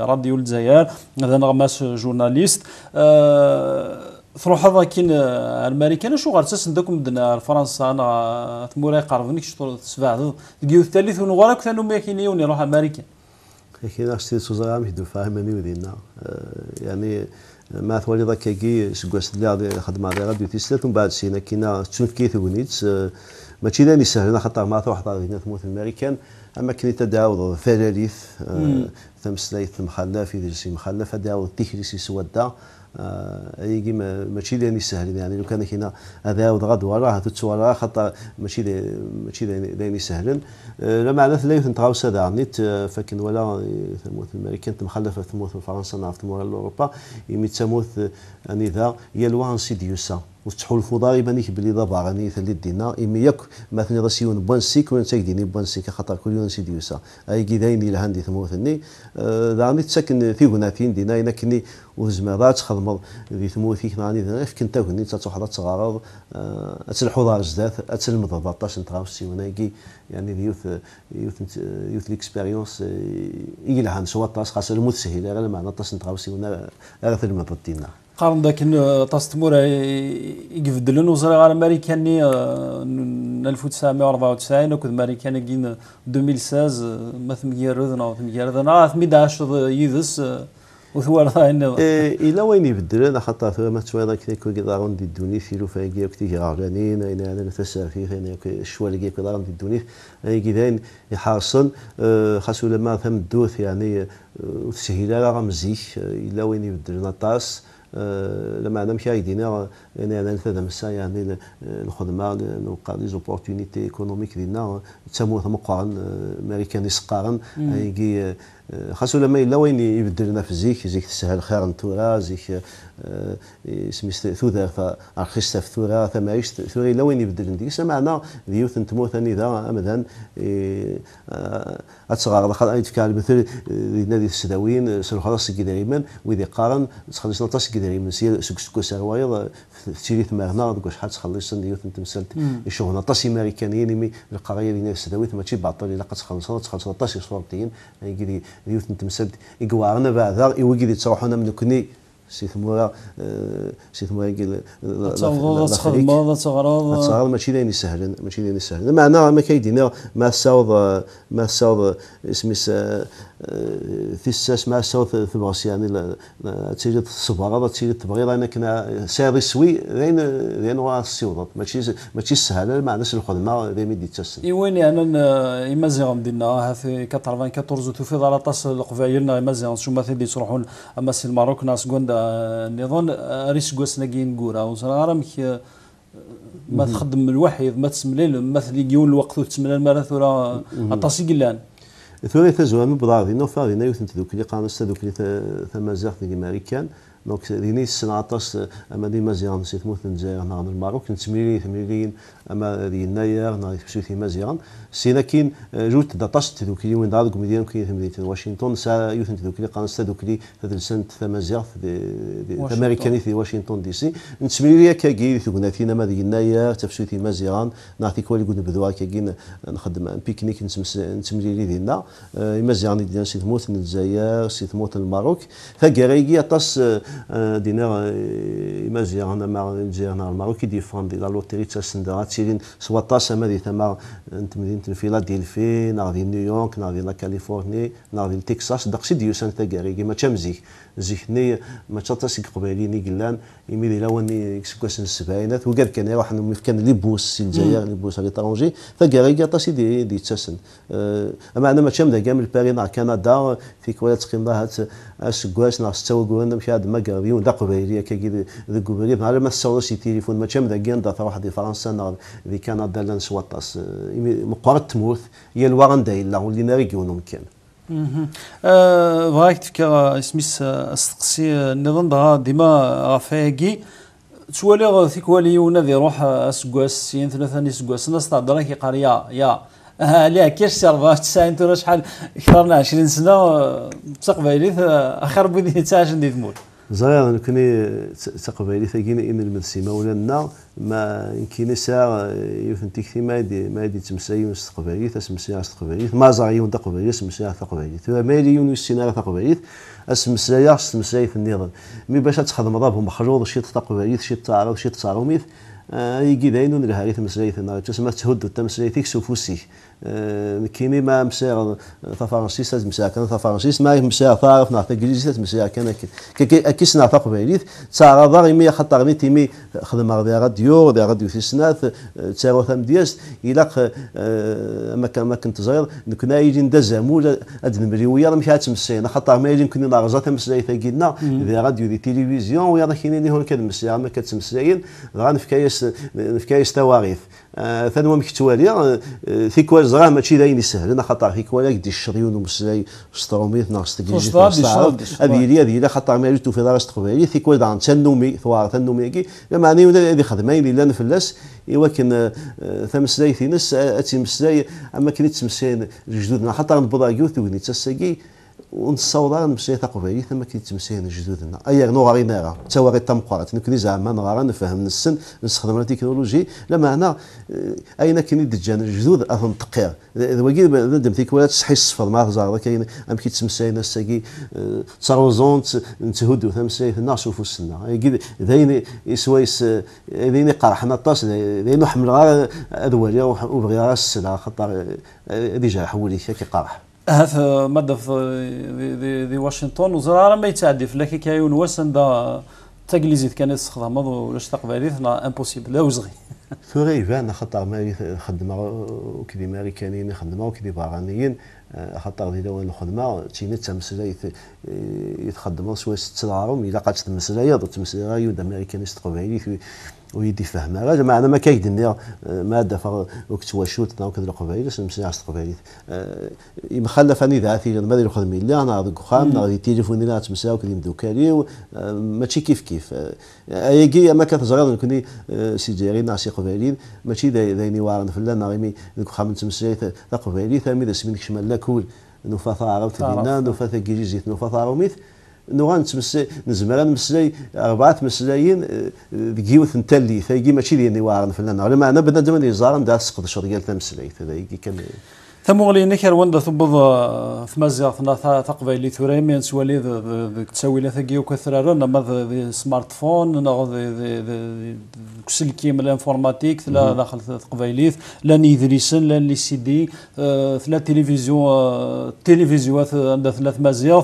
الجزائر هذا نغماس جورناليست تروح هذا كاين الامريكان شو غارتس ندكم بدنا فرنسا انا ثمورا يقربني شطور تسبع تجيو الثالث ونغراك ثانو ما كاين يروح امريكا كاين اشتي سوزا ميدو فاهمني ودينا يعني ما ثوالي ذاك كي سكواس اللي خدمه على راديو تيسلات ومن بعد سينا كاينه تشوف كي ثونيت ماشي داني سهل خاطر ما واحد غادي تموت الامريكان اما كاين تداول ثلاث ثمسلايث مخلف في شي مخلف تداول تيكريسي سودا اي ماشي داني سهل يعني لو كان كاين هذا غد وراه تتصور خاطر ماشي داني سهل لا معنى ثلاث نتغاوس هذا نيت فكن ولا تموت الامريكان تمخلفه تموت فرنسا نعرف تموت اوروبا يمي تموت اني ذا هي لوا انسيديوسا وتحول الفضاء يبان لك بلي دابا غادي ثلي دينا اما ياك مثلا راسيون بوانسيك وين تاكديني بوانسيك خاطر كل يوم انسيديوسا اي كيدايني لهاندي تموتني داني تسكن في غناتين دينا انا كني وزمارات خدمه اللي تموتيك راني كنت تاكني تتوحد تصغار الحضار جداد المضبط 14 نتغاوسي وناكي يعني يوث ليكسبيريونس يلهان سوا طاس خاص المتسهل غير معنى طاس نتغاوسي ونا غير المضبط دينا قارن ذاك تاستمورا يقفدلن وزرا على امريكاني 1994 وكذا امريكاني كين 2016 مثل ميردنا وميردنا 2011 يدس وثوار ثاني الى وين يبدل خاطر ثما تشوي كيكو كيدارون دي الدوني فيلو فايكي كتي غارانين انا نتسافي هنا الشوال كيكو دارون دي الدوني كيداين يحاصل خاصو لما ثم دوث يعني وتسهيل راه مزيك الى وين يبدل نطاس لما انا مشى يدينا انا نفذ مسا يعني الخدمه نلقى لي زوبورتونيتي ايكونوميك ديالنا تسموها مقارن امريكان يسقارن يجي خاصو لما الا وين يبدل لنا في زيك تسهل خير نتورا زيك سميت ثوذا فارخصت في ثورا ثمايش ثوري الا وين يبدل نديك سمعنا ديوث نتموت ثاني ذا امدا اتصغر دخل اي تكال مثل نادي السداوين سلو خلاص دائما واذا قارن تخلص نطاس دائما سكسكو سروايض تيري ثمارنا تقول شحال تخلص ديوث نتمثلت يشوف نطاس امريكانيين مي القرايه ديال السداوي ماشي بعطل الا تخلص نطاس صورتين يجي ديوث نتمثلت يقوارنا بعدا يوجد تروحنا من كني سي ثمورا يقول تصغر تصغر ماشي دايني سهل معناها ما كايدينا ما ساوض سميت في الساس ما ساوض في باس يعني تيجي الصباغه تيجي تبغي انا كنا سير سوي لين وا السيوضات ماشي سهله ما عندناش الخدمه دايما ديتسن وين انا مازيغ ديالنا في 94 توفي على طاس القبايلنا مازيغ شو مثلا تروحون اما سي الماروك ناس كوندا نظن ريس كوسنا كاين كورا وصراحه ما تخدم الوحيد ما تسمليل مثل يجيون الوقت وتسمل الماراثون اطاسي قلان ثوري تزوام بضاعي نوفا دينا يوث دوك اللي قام دوك اللي ثمازيغ ديال الامريكان دونك ديني السنه طاس اما دي مزيان سيت موت الجزائر نهار الماروك نتمليلين اما ديال ناير نهار في مزيان سينا كاين جوج داطاس دوك اللي وين دارك مديان كاين في واشنطن سا يوث دوك اللي قام دوك اللي هذا سنه ثمازيغ الامريكاني في واشنطن دي سي نتمليليا كاكي ثقناتينا ما ديال ناير تفسوتي مزيان نعطي كوالي قلنا بدوا كاين نخدم بيكنيك نتمليلي ديالنا مزيان ديال سيت موت الجزائر سيت موت الماروك فكاريكي طاس دينا مزيان مع الجزائر الماروك ديفون لا لوتيري تاع السندات تيرين سوا طاس ما دي ثما انت مدينه فيلادلفي ناضي نيويورك ناضي لا كاليفورني ناضي تكساس داكشي ديال سان تاكاريكي ما تشمزيك زيكني ما تشطاس قباليني قلان يميل الى وني كسكاس السبعينات وقال كان واحد كان لي بوس الجزائر لي بوس على طرونجي فكاريكي طاسي دي تسسن اما انا ما تشمدا كامل بارينا كندا في كوالا تقيم اسكواس ناس تسوقون مشى هاد ما قاضيون دا قبيليه كي ذا قبيليه على ما تصور شي تليفون ما تشمدا كان دا واحد في فرنسا في كندا لان سواطاس مقارت تموت هي الوغندا الا ولينا ريجيون ممكن بغيت تفكر سميس استقسي النظام ديما غافاكي تولي ثيكواليونا ذي روح اسكواس سين ثلاثه اسكواس الناس تهضر كي قريه يا عليها كاش سي 94 انت شحال اكثر من 20 سنه تقبايلي اخر بودي تاع عشان دي تموت زغير نكوني تقبيلي ثقيني إن المدسيمة ولا لنا ما يمكن ساعة يفنتي كثير ما يدي تمسايون استقبالي تسمسيا استقبالي ما زغيون تقبالي سمسيا تقبالي ترى ماليون السيناريو تقبالي اسمسيا في النظام مي باش تخدم ضربهم مخلوط شي تقبالي شي تعارض شي تصاروميت يجي داينون لهاري تمسلايت النار تسمى تهد التمسلايتيك سوفوسي كيني ما مسير فرنسيس مسير كان فرنسيس ما مسير ثارف نعطي انجليزي مسير كان كيس نعطي قبيليت تعرض غيمي خطرني تيمي خدم ديال راديو في سنات تساوى ثم دياس الى ما كنت صغير كنا يجي ندزمو هاد المريويه مش هتمسينا خاطر ما يجي كنا نغزا تمسلايت كينا ديال راديو دي تيليفزيون ويا كاينين اللي هون كنمسير ما كتمسلاين في كايس تواريخ ثاني مكتوالي في كوال زغا ماشي داين سهل انا خاطر في كوال دي الشريون ومسلاي ستروميت ناقص تجيجي هذه لا خاطر ما ريتو في دار استقبالي في كوال دان تنومي ثوار تنومي كي معني هذه خدمه اللي لنا فلاس ولكن ثمسلاي في ناس اتي مسلاي اما كنيت تمسين جدودنا خاطر نبضاكيو ثوني تساكي ونتصور نمشي تقبالي ثم كيتمسين جدودنا اي نو غينارا تواغي تمقرات نكوني زعما نغارا نفهم السن نستخدم التكنولوجي لا معنى اين كاين دجان الجدود اظن تقير واكي ندم تيكوالات صحي الصفر ما زار كاين ام كيتمسين الساكي تروزونت نتهدو ثمسي الناس وفو السنه ذاين يسويس ذاين قرحنا طاس ذاين حمل غير ادوالي وبغي راه السلعه خاطر ديجا حولي كي قرح هذا ماده في واشنطن وزراره ما يتعدي في لكن كاين وسن دا تاكليزيت كان يستخدم ولا تقبالي امبوسيبل لا وزغي ثوري فان خاطر ما خدمه وكذي امريكانيين خدمه وكذي باغانيين خاطر دي لو الخدمه تيني تمسلاي يتخدموا سوا 6 عام الا قات تمسلاي تمسلاي يود امريكاني تقبالي ويدي فهم هذا معنى ما كيدني ماده وقت واشوت وكذا القبائل سمسي استقبالي مخلف اني ذاتي ما ندير خدمي لا انا غادي خام غادي تليفوني لا تمسا وكذا مدوكالي ماشي كيف ايجي ما كتزغر كوني سيجيري ناسي قبائلين ماشي دايني وارن فلان غيمي خام تمسي قبائلي ثاني ذا سمينك شمال لاكول نوفا عرفت دينا نوفا كيجيت نوفا ثاروميت نوغان تمسي نزمر نمسلاي 4 مسلايين ديوث نتالي فيجي ماشي ديالي وارن فلان على معنى بنادم اللي زار ندار سقط شغل تمسلاي هذا يجي كان ثمغلي نكر وندا ثبض في مزيغ تقبيلي ثوريمين سوالي تساوي لا ثقي وكثرارا نما سمارت فون ناخذ كسلكي من الانفورماتيك لا داخل تقبيليت لا نيدريسن لا لي سي دي ثلاث تلفزيونات عندها 3 مزيغ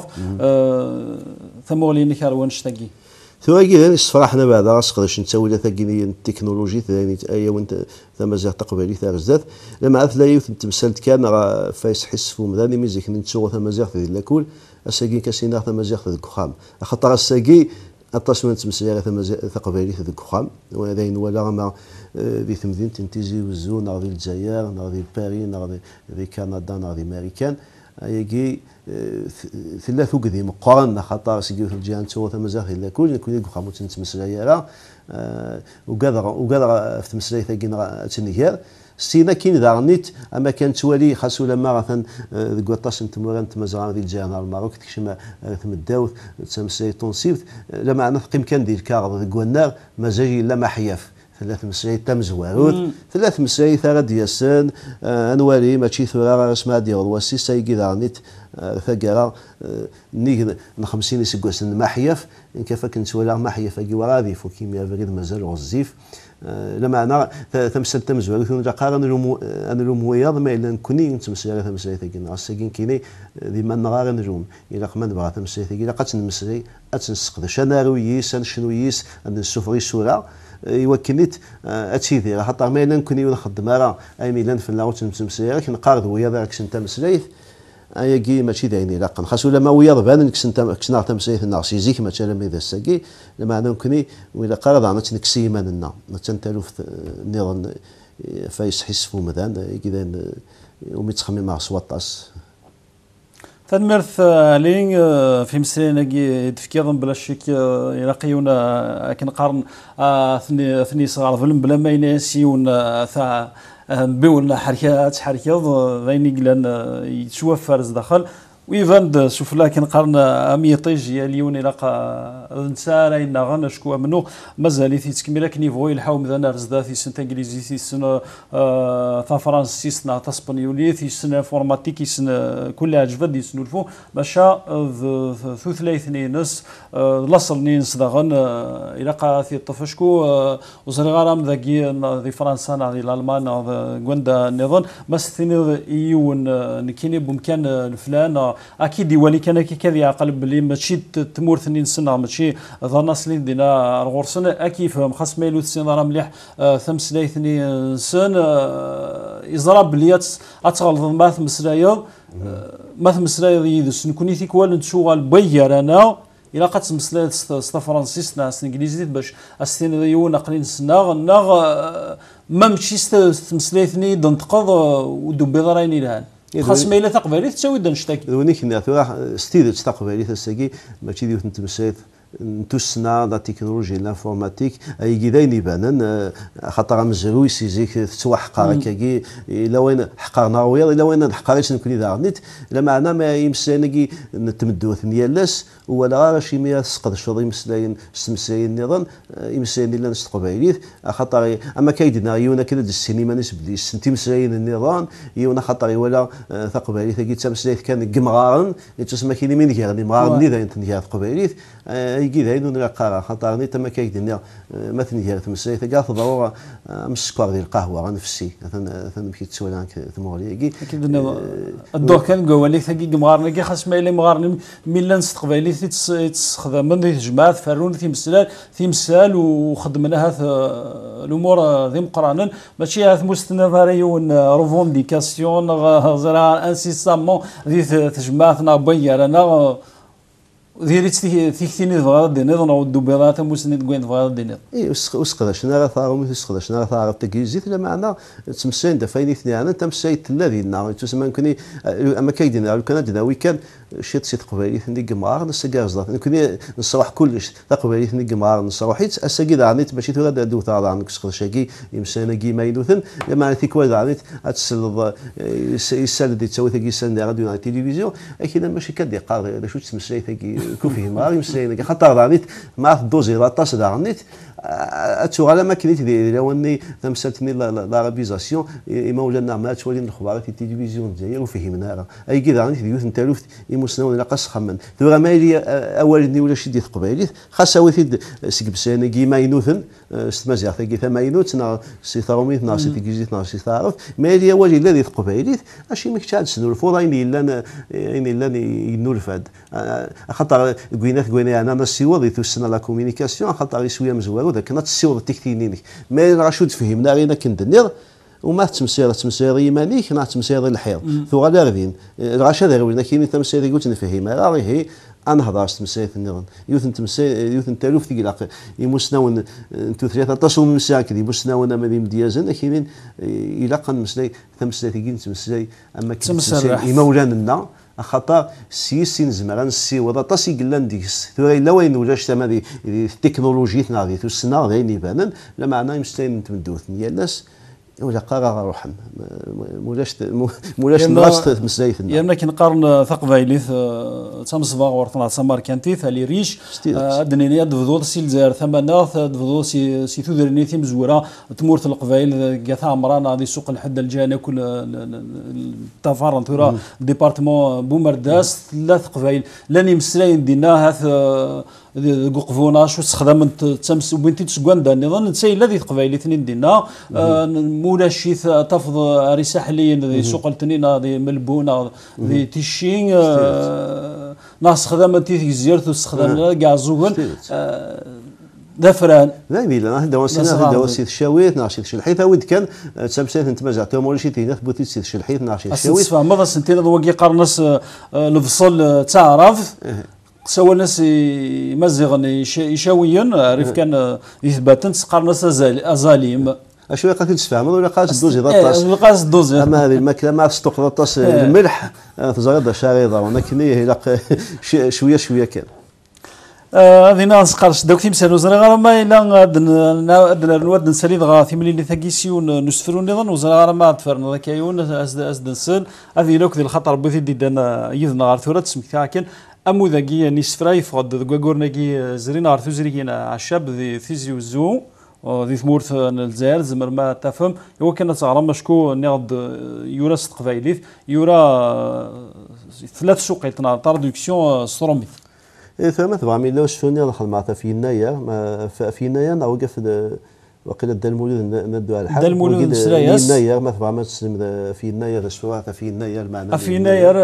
ثمغلي نكر ونشتاقي ثواجي ذا الصراحة بعد راسقداش نسوي لا ثقيني التكنولوجي ثاني ايا وانت ثم زاد تقبلي ثا غزات لما اثلا يوث تمثلت كان فايس حس فم ذاني ميزيك نتسوى ثم زاد في لاكول اساقي كاسينا ثم زاد في الكخام خاطر اساقي التصوير تمثل ثم تقبلي في الكخام وهذين ولا ما ذي ثمذين تنتيزي وزون ناضي الجزائر ناضي باريس ناضي كندا ناضي امريكان يجي ثلاث وقدي مقارنة خطر سجل في الجهة نتوى ثم زاخي لا كل يكون خاموت نتمسلايا لا وقدر في تمسلايا ثقينا تنيهر سينا كين ذا اما كان توالي خاصو لما مثلا قطاش نتمرن تمزران ديال الجهه المغرب تكشم ثم الداوث تمسلايا تونسيف لما انا قيم كان ديال الكار النار مزاجي لا ما حياف 3 مسلايات تم زوارود 3 مسلايات ثلاث دياسن انوالي ماشي ثورا اسمها ديال واسي سايكي دارنيت ثقرا نيك 50 سكوسن ما حياف كيف كنت ولا ما حياف كي ورادي فو كيميا فريد مازال غزيف لما انا تمثل تم زوارود ثم قارن انا وياض ما الا نكوني نتمسل 3 مسلايات كي ساكين كيني ديما نغار نجوم الى قما نبغى تمسل الى قات نمسلي اتنسقد شنارويس شنويس ان السفري سوره يوكليت اتشيدي راه خاطر ما نكوني نخدم راه اي ميلان في اللاوت نتمسير كنقارض ويا ذاك انت مسليت ايا كي ماشي دايني لا خاصو لما ويا ضبان كسنا تمسيت الناس يزيك مثلا ما ساكي لما نكوني ولا قارض انا تنكسي مالنا تنتلف النظام فايس حسفو مثلا كذا ومتخمم مع صوطاس تنمرث لين في مسينا تفكيرهم بلا شك يلاقيونا كنقارن ثني صغار ظلم بلا ما يناسيون ثا بيولنا حركات ذيني قلنا يتشوف فارس داخل ويفاند شوف لكن قرن اميطيج يا ليون الى نسارا إن غنى شكوى منه مازال تكمل لكن يبغوا يلحقوا مثلا رزدا في سنه انجليزي في سنه تا فرنسي سنه تا اسبانيولي في سنه انفورماتيك سنه كلها جبد يسنو الفو باشا ثو ثلاثني نس لاصل نينس داغن الى قاثي طفشكو وزري غرام ذاكي دي فرنسا دي الالمان غوندا نظن ماستني يون نكيني بمكان الفلان اكيد يولي كان كي كذا يعقل بلي ماشي تمور ثنين سنه ماشي ظناس اللي دينا غورسن اكيد فهم خاص ما يلو سن راه مليح ثمس لايثني سن يزرب بلي اتغلظ ماث مسلايا ماث مسلايا يدس نكوني ثيك ولا نشوغل بير انا الى قد مسلايا ستا فرنسيس ناس انجليزي باش استين يون قليل سنه نغ ما مشي مسلايثني دنتقض ودبي ضرايني لهان خاص ما الا تقبالي تساوي نشتكي ونيك ناتو ستيد تقبالي تساكي ماشي ديوت نتمسيت نتوسنا لا تكنولوجيا الانفورماتيك اي كيداين يبانن خاطر مزروي سيزيك توحقا كاكي الا وين حقرنا ويا الا وين حقريت نكوني دارنيت لا معنا ما يمسانكي نتمدو ثنيالاس ولا راه شي ميا تسقط شوضي مسلاين سمساين نظن يمساني لا نستقباليت خاطر اما كايدنا يونا كذا السينما نسبدي سنتي مساين النظام يونا خاطر ولا تقباليت كي تمسلايت كان قمغارن تسمى كاين مين كيغني مغارن ني تنيا تقباليت يجي ذاين ولا قارا خاطرني تما كايدنا مثلا هي تمسيت كاع ضروره مسكر ديال القهوه غنفسي مثلا مشيت تسوى ثمولي يجي اكيد الدور كان قوالي ثقي مغارني كي خاص ما الا مغارني ميلا نستقبالي تستخدم من الجماعه فرون تمثال وخدمنا هذا الامور ذي مقرانا ماشي هذا مستنظريون روفونديكاسيون زرا انسيسامون ذي تجمعنا بيرنا ديريت تيكتيني فغاد دينيض نعود دوبيرات موسنيد كوين فغاد دينيض اي وسقداشنا راه ثارو وسقداشنا راه ثارو تكيزيت لا معنا تمسين دفايني ثنيانا تمسيت الذين تسمى كوني اما كايدنا كان دناوي كان شيت سيت قبيلي ثني قمار نسقازات كوني نصرح كلش تقبيلي ثني قمار نصرحيت اسقي دانيت باش تغدا دو ثار عنك سقداشاكي يمسانا كي ماينوثن لما تيكوا دانيت اتسلض يسال دي تسوي ثقي سند راديو على التلفزيون اكيد ماشي كدي قاضي شو تمسي ثقي كوفي ماري مساينك خاطر دانيت مع الدوزي لاطاس دانيت اتوغالا ما كنيت لوني تمسلتني لارابيزاسيون مولانا ما تولي الاخبار في التلفزيون ديالي وفهمنا راه اي كذا غادي ديوث نتالوف يمسنون لا قص خمن ثورا مالي اولني ولا شي ديال قبيليت خاصه وثيد سكبسان كيما ينوثن استمازيغ ثقي ثما ينوت نا سي ثروميت نا سي تيكيزيت نا سي ثارف مالي اولي الذي قبيليت ماشي مكتاد سنو الفوضى الا ينولفاد خاطر كوينا انا السيوض يثوسنا لا كومينيكاسيون خاطر يسويا مزوار ذاك نتسيوض التكتينيني ما راشود فهمنا غينا كندنير وما تمسير يمانيك نا تمسير الحيض ثو غادا غاديين الغاشا داير ولا كاين تمسير قلت نفهمها راه هي انا هضرت تمسير النظام يوث نتالوف تيلاق يمسناون انتو ثلاثه تصوم من ساعه كذي مسناون ما ديم ديازن كاينين الا كان مسلاي تمسير كاين تمسير اما كاين مولانا خاطر سين زمران السي وضا طاسي قلان ديكس ثوري لا وين ولاش تما دي التكنولوجيا تناضي السنه غير يبانن لا معنى مستين نتمدوث يا الناس ولا قرار روحا مولاش نغاس مسايثنا يا كي نقارن ثقفايليث تمصفا ورطنا تمار كانتي ثالي ريش دنيني دفضول سي الجزائر ثمانه دفضول سي ثودرني ثي مزوره تمورت القبائل كاثا عمران غادي سوق الحد الجاني كل تفارن ثورا ديبارتمون بومرداس ثلاث قبائل لاني مسلاين دينا هاث قفونا شو استخدام تمس وبنتي تسكواندا نظن نسي الذي قبائل اثنين دينا مولاشي تفض رساحليا ذي سوق التنين ذي ملبونه ذي تيشين ناس خدمتي في زيارته استخدام كاع زوغل دفران لا لا دوسنا دوسي الشاويت ناشي الحيت ود كان تمسيت انت مازال مولشي تينا ثبوتي تسيت الحيت ناشي الشاويت فما ذا سنتين ذوقي قرنس الفصل تعرف سوى الناس يمزغن يشاويا عرف كان يثبتن قرنس ازاليم اشوي قاتل تفهم ولا قاس دوزي ضطاس قاس دوزي اما هذه الماكله ما تستوق ضطاس الملح تزرد شاريضه ولكن هي شويه كان هذه ناس قارش دوك تيمسالو زرا غير ما الا ادنا نود نسالي غا ثملي ثاكيسيون نسفرو نظن وزرا غير ما تفرنا ذاك يون از نسل هذه لوك ديال الخطر بوثي دينا يذنا غير ثورات سمكتا كان امو ذاكي نسفراي فغد كوغورناكي زرينا غير ثوزريكينا عشاب ذي ثيزيو زو ذي ثمورث الجزائر زمر ما تفهم هو كان تغرم مشكو نغد يورا قبايليت يورا ثلاث سوقيتنا تراديكسيون ستروميت ثم تبع ميلا شفوني دخل معتا في يناير في يناير نوقف وقيل دا المولود ندو على الحال دا المولود نسراياس يناير ما تبع ما تسلم في يناير شفوها في يناير معنا في يناير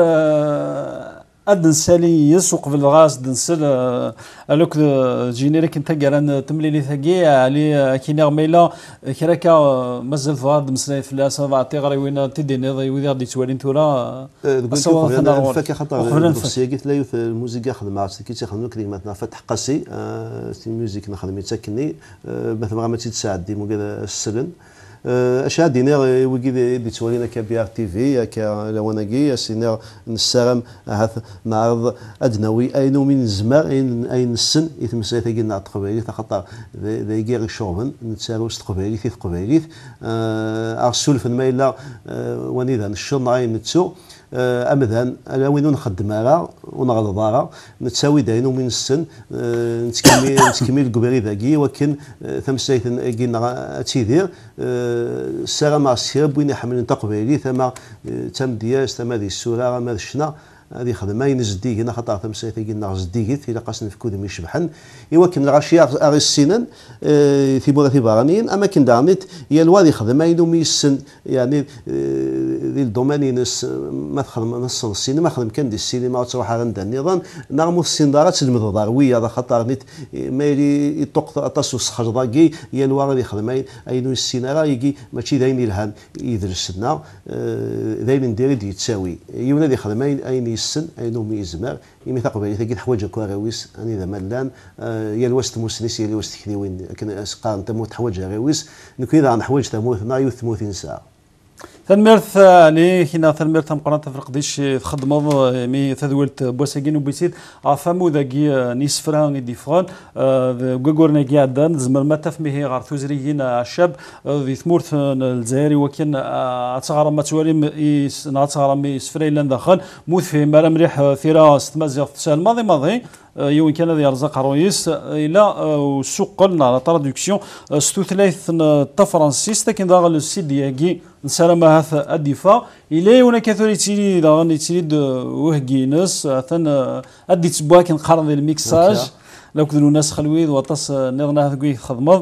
ادنسالي يسوق في الغاز دنسل الوك جينيريك انت قال تمليلي ثقي علي كينا ميلا كراكا مازال فغاد مسلاي فلاس بعطي غير وين تديني ويدي غادي توالين تورا فاكر خاطر قلت لا الموسيقى خدمات كي تخدموا كلمات فتح قاسي الموسيقى نخدم تسكني مثلا ما تساعد ديما كذا السلن اش هادينا وكي دي توالينا كبي ار تي في كلواناكي سينا نسارم هذا نعرض ادنوي اينو من الزمار اين السن يتمسى ثقيل نعرض قبيلي خاطر ذي غير شوفن نتساروس تقبيلي في قبيلي ارسول في الميله ونيذا الشر نعين نتسو امذان الا وين نخدم راه ونغلط راه نتساوي داينو من السن نتكمل القبيري ذاكي ولكن ثمسيت قلنا تيدير الساغه مع السياب وين يحمل تقبيلي ثم تم دياس ثم هذه السوره ما الشنا هذه خدمه ينزدي هنا خاطر تمسيت قلنا زديت الى قاس نفكو دم يشبحن يوكن الغاشيه اغي السنن في بوغا بارانين اما كن دارنيت هي الوادي خدمه يدوم السن يعني ذي الدومين ما تخدم نص السينما خدم كان دي السينما وتروح عند النظام نغمو السندارات المضضرويه هذا خاطر نيت ما يطق اطاس الصخرضاكي هي الوادي خدمه اينو السينارا يجي ماشي داين الهان يدرسنا داين ندير دي تساوي يونا دي خدمه اين السن اينو ميزمر يمي تقبل ثقيل حوايج كوارويس اني ذا ملان يا الوسط موسنيس يا الوسط كذوين كان اسقان تموت حوايج غاويس نكو اذا عن حوايج تموت نايو 30 ساعه ثمرت علي هنا ثمرت مقارنة في القديش تخدم مي تدولت بوساكين وبيسيد عفامو ذاكي نيسفران ديفران غوغورنا كي عدان زمر ما تفميه غير ثوزريين عشاب ذي ثمورت الجزائري وكان اتغرم ما توالي ناتغرم يسفري لان داخل موت فيه مالا مليح ثيرا ستمازيغ في الماضي يوم كان ذي يرزق رويس الى سوق قلنا على تراديكسيون ستوثلاث تفرنسيس لكن داغ السيد دياكي نسلم هذا الدفاع الى هناك كاثوليتي داغ نيتيد وهكينس ثن ادي تبوا كي نقارن الميكساج لو كذلوا ناس خلويد وطاس نغنا هذا خدمه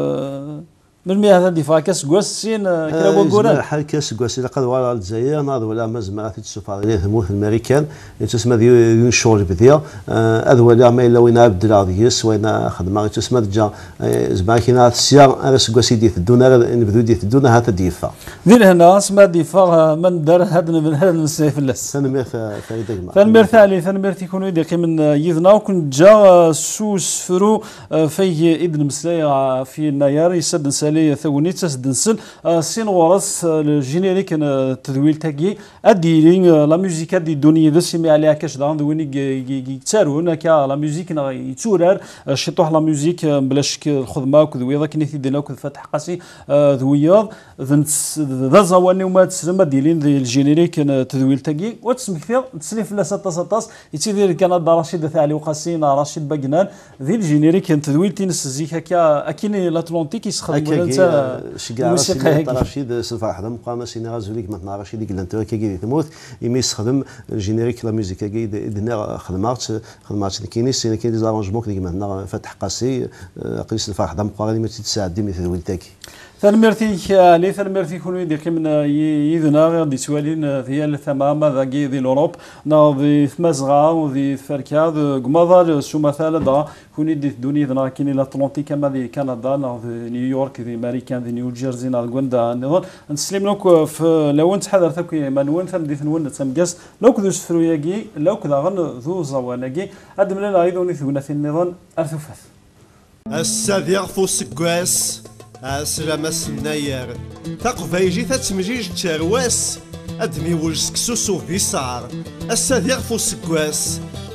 من مياه هذا الدفاع كاس كواسين كلا بوغوران حال كاس كواسين قد ورا الجزائر ناض ولا مزمع في السفاره ثموث الامريكان تسمى ديون شغل بديا هذا ولا ما الا وين عبد العزيز وين خدمه تسمى جا زعما كاين السيا راه كواسي ديال الدونا نبدو ديال الدونا هذا الدفاع ديال هنا اسمى دفاع من دار هذا المسيف لاس ثنمير فريد ثنمير ثاني ثنمير تيكونوا يدقي من يذنا وكنت جا سوس فرو في ابن مسلاي في النيار يسد لي ثوني تسدنسل سين ورس الجينيريك تدويل تاكي اديرين لا ميوزيك دي دوني ذا سيمي عليها كاش دان دويني يتسارون كا لا ميوزيك يتورار شطوح لا ميوزيك بلاش الخدمه وكذوي ذاك نيتي دينا وكذ فتح قاسي ذوياض ذا زواني وما تسلم ديلين ذي الجينيريك تدويل تاكي وتسمك فيها تسلي في لاسا طاس يتيدير كان رشيد ثالي وقاسين رشيد باقنان ذي الجينيريك تدويل تينس زيك هكا اكيني الاتلانتيك يسخدم شكا رشيد سنفع حدا مقام سينا غازوليك مثلا رشيد قال انت كي تموت يمي يستخدم الجينيريك لا ميوزيك كي دنا خدمات كاين سينا كاين دي زارونجمون كي مثلا فتح قاسي قيس سنفع حدا مقام ما تساعد ديما تدويل تاكي ثالمرتي لي ثالمرتي كونوا يدير من يذنا دي سوالين هي الثمامه ذاكي دي لوروب ناضي ثمازغا وذي فركا قمضه سو مثلا دا كون يدي دوني ذنا كاين الاتلانتيك كما دي كندا ناضي نيويورك دي امريكان دي نيو جيرسي ناضي كوندا نظن نسلم لك في لو انت حضر ثاك مانوين ثمدي ثنون تمقاس لو كذو سفرو ياكي لو كذا غن ذو زواناكي ادم لنا ايضا ثونا في النظام ارثوفاث السذيغ فوسكواس السلام السناير تقفايجي تتمجيج ترواس ادمي وجسك سوسو في صار السذيغ فوسكواس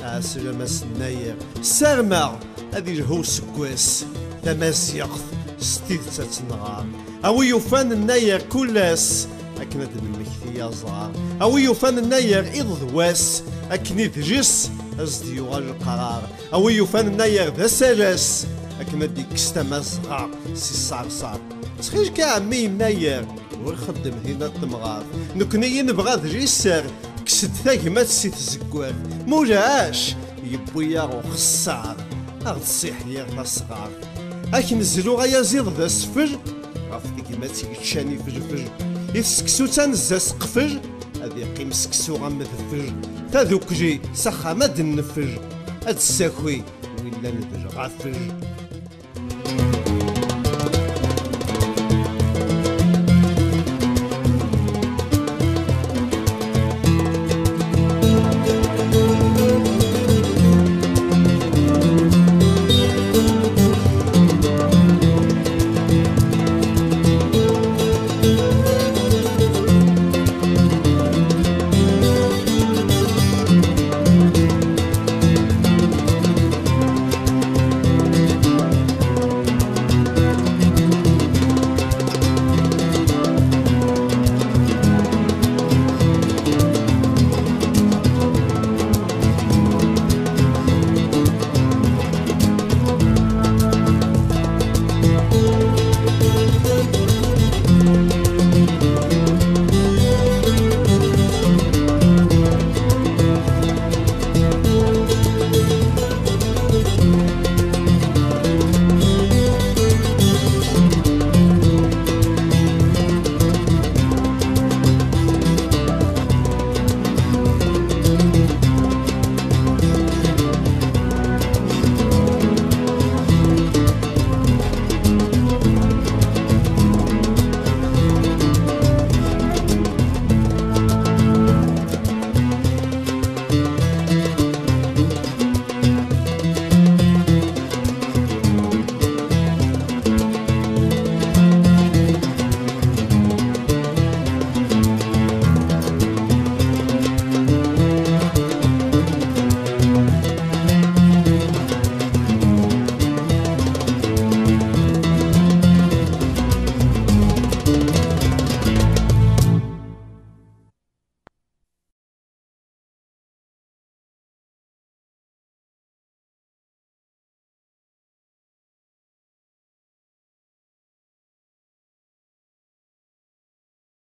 أسلم السناير سارما هذي الهو سكواس تمازيغ ستيد تتنغار أوي يفان الناير كلاس أكنت المكتي يزار أوي يفان الناير إضواس أكنت جس أزدي يغال القرار أوي يفان الناير ذا سلاس أكنت ديك استمازغار سي صار تخيل كعمي ناير ورخدم هنا التمغار نكني نبغى ذجيسر كسد ثاقمات سي تزكوال مولاش يبويا وخسار أغد صيحيا تصغار أكي نزلو غايا زيض ذا سفر غاف ثاقمات يتشاني فجفج يسكسو تنزاس قفج هذي قيم سكسو غمد فج تذوك جي سخا مد النفج هاد الساكوي ولا ندج غافج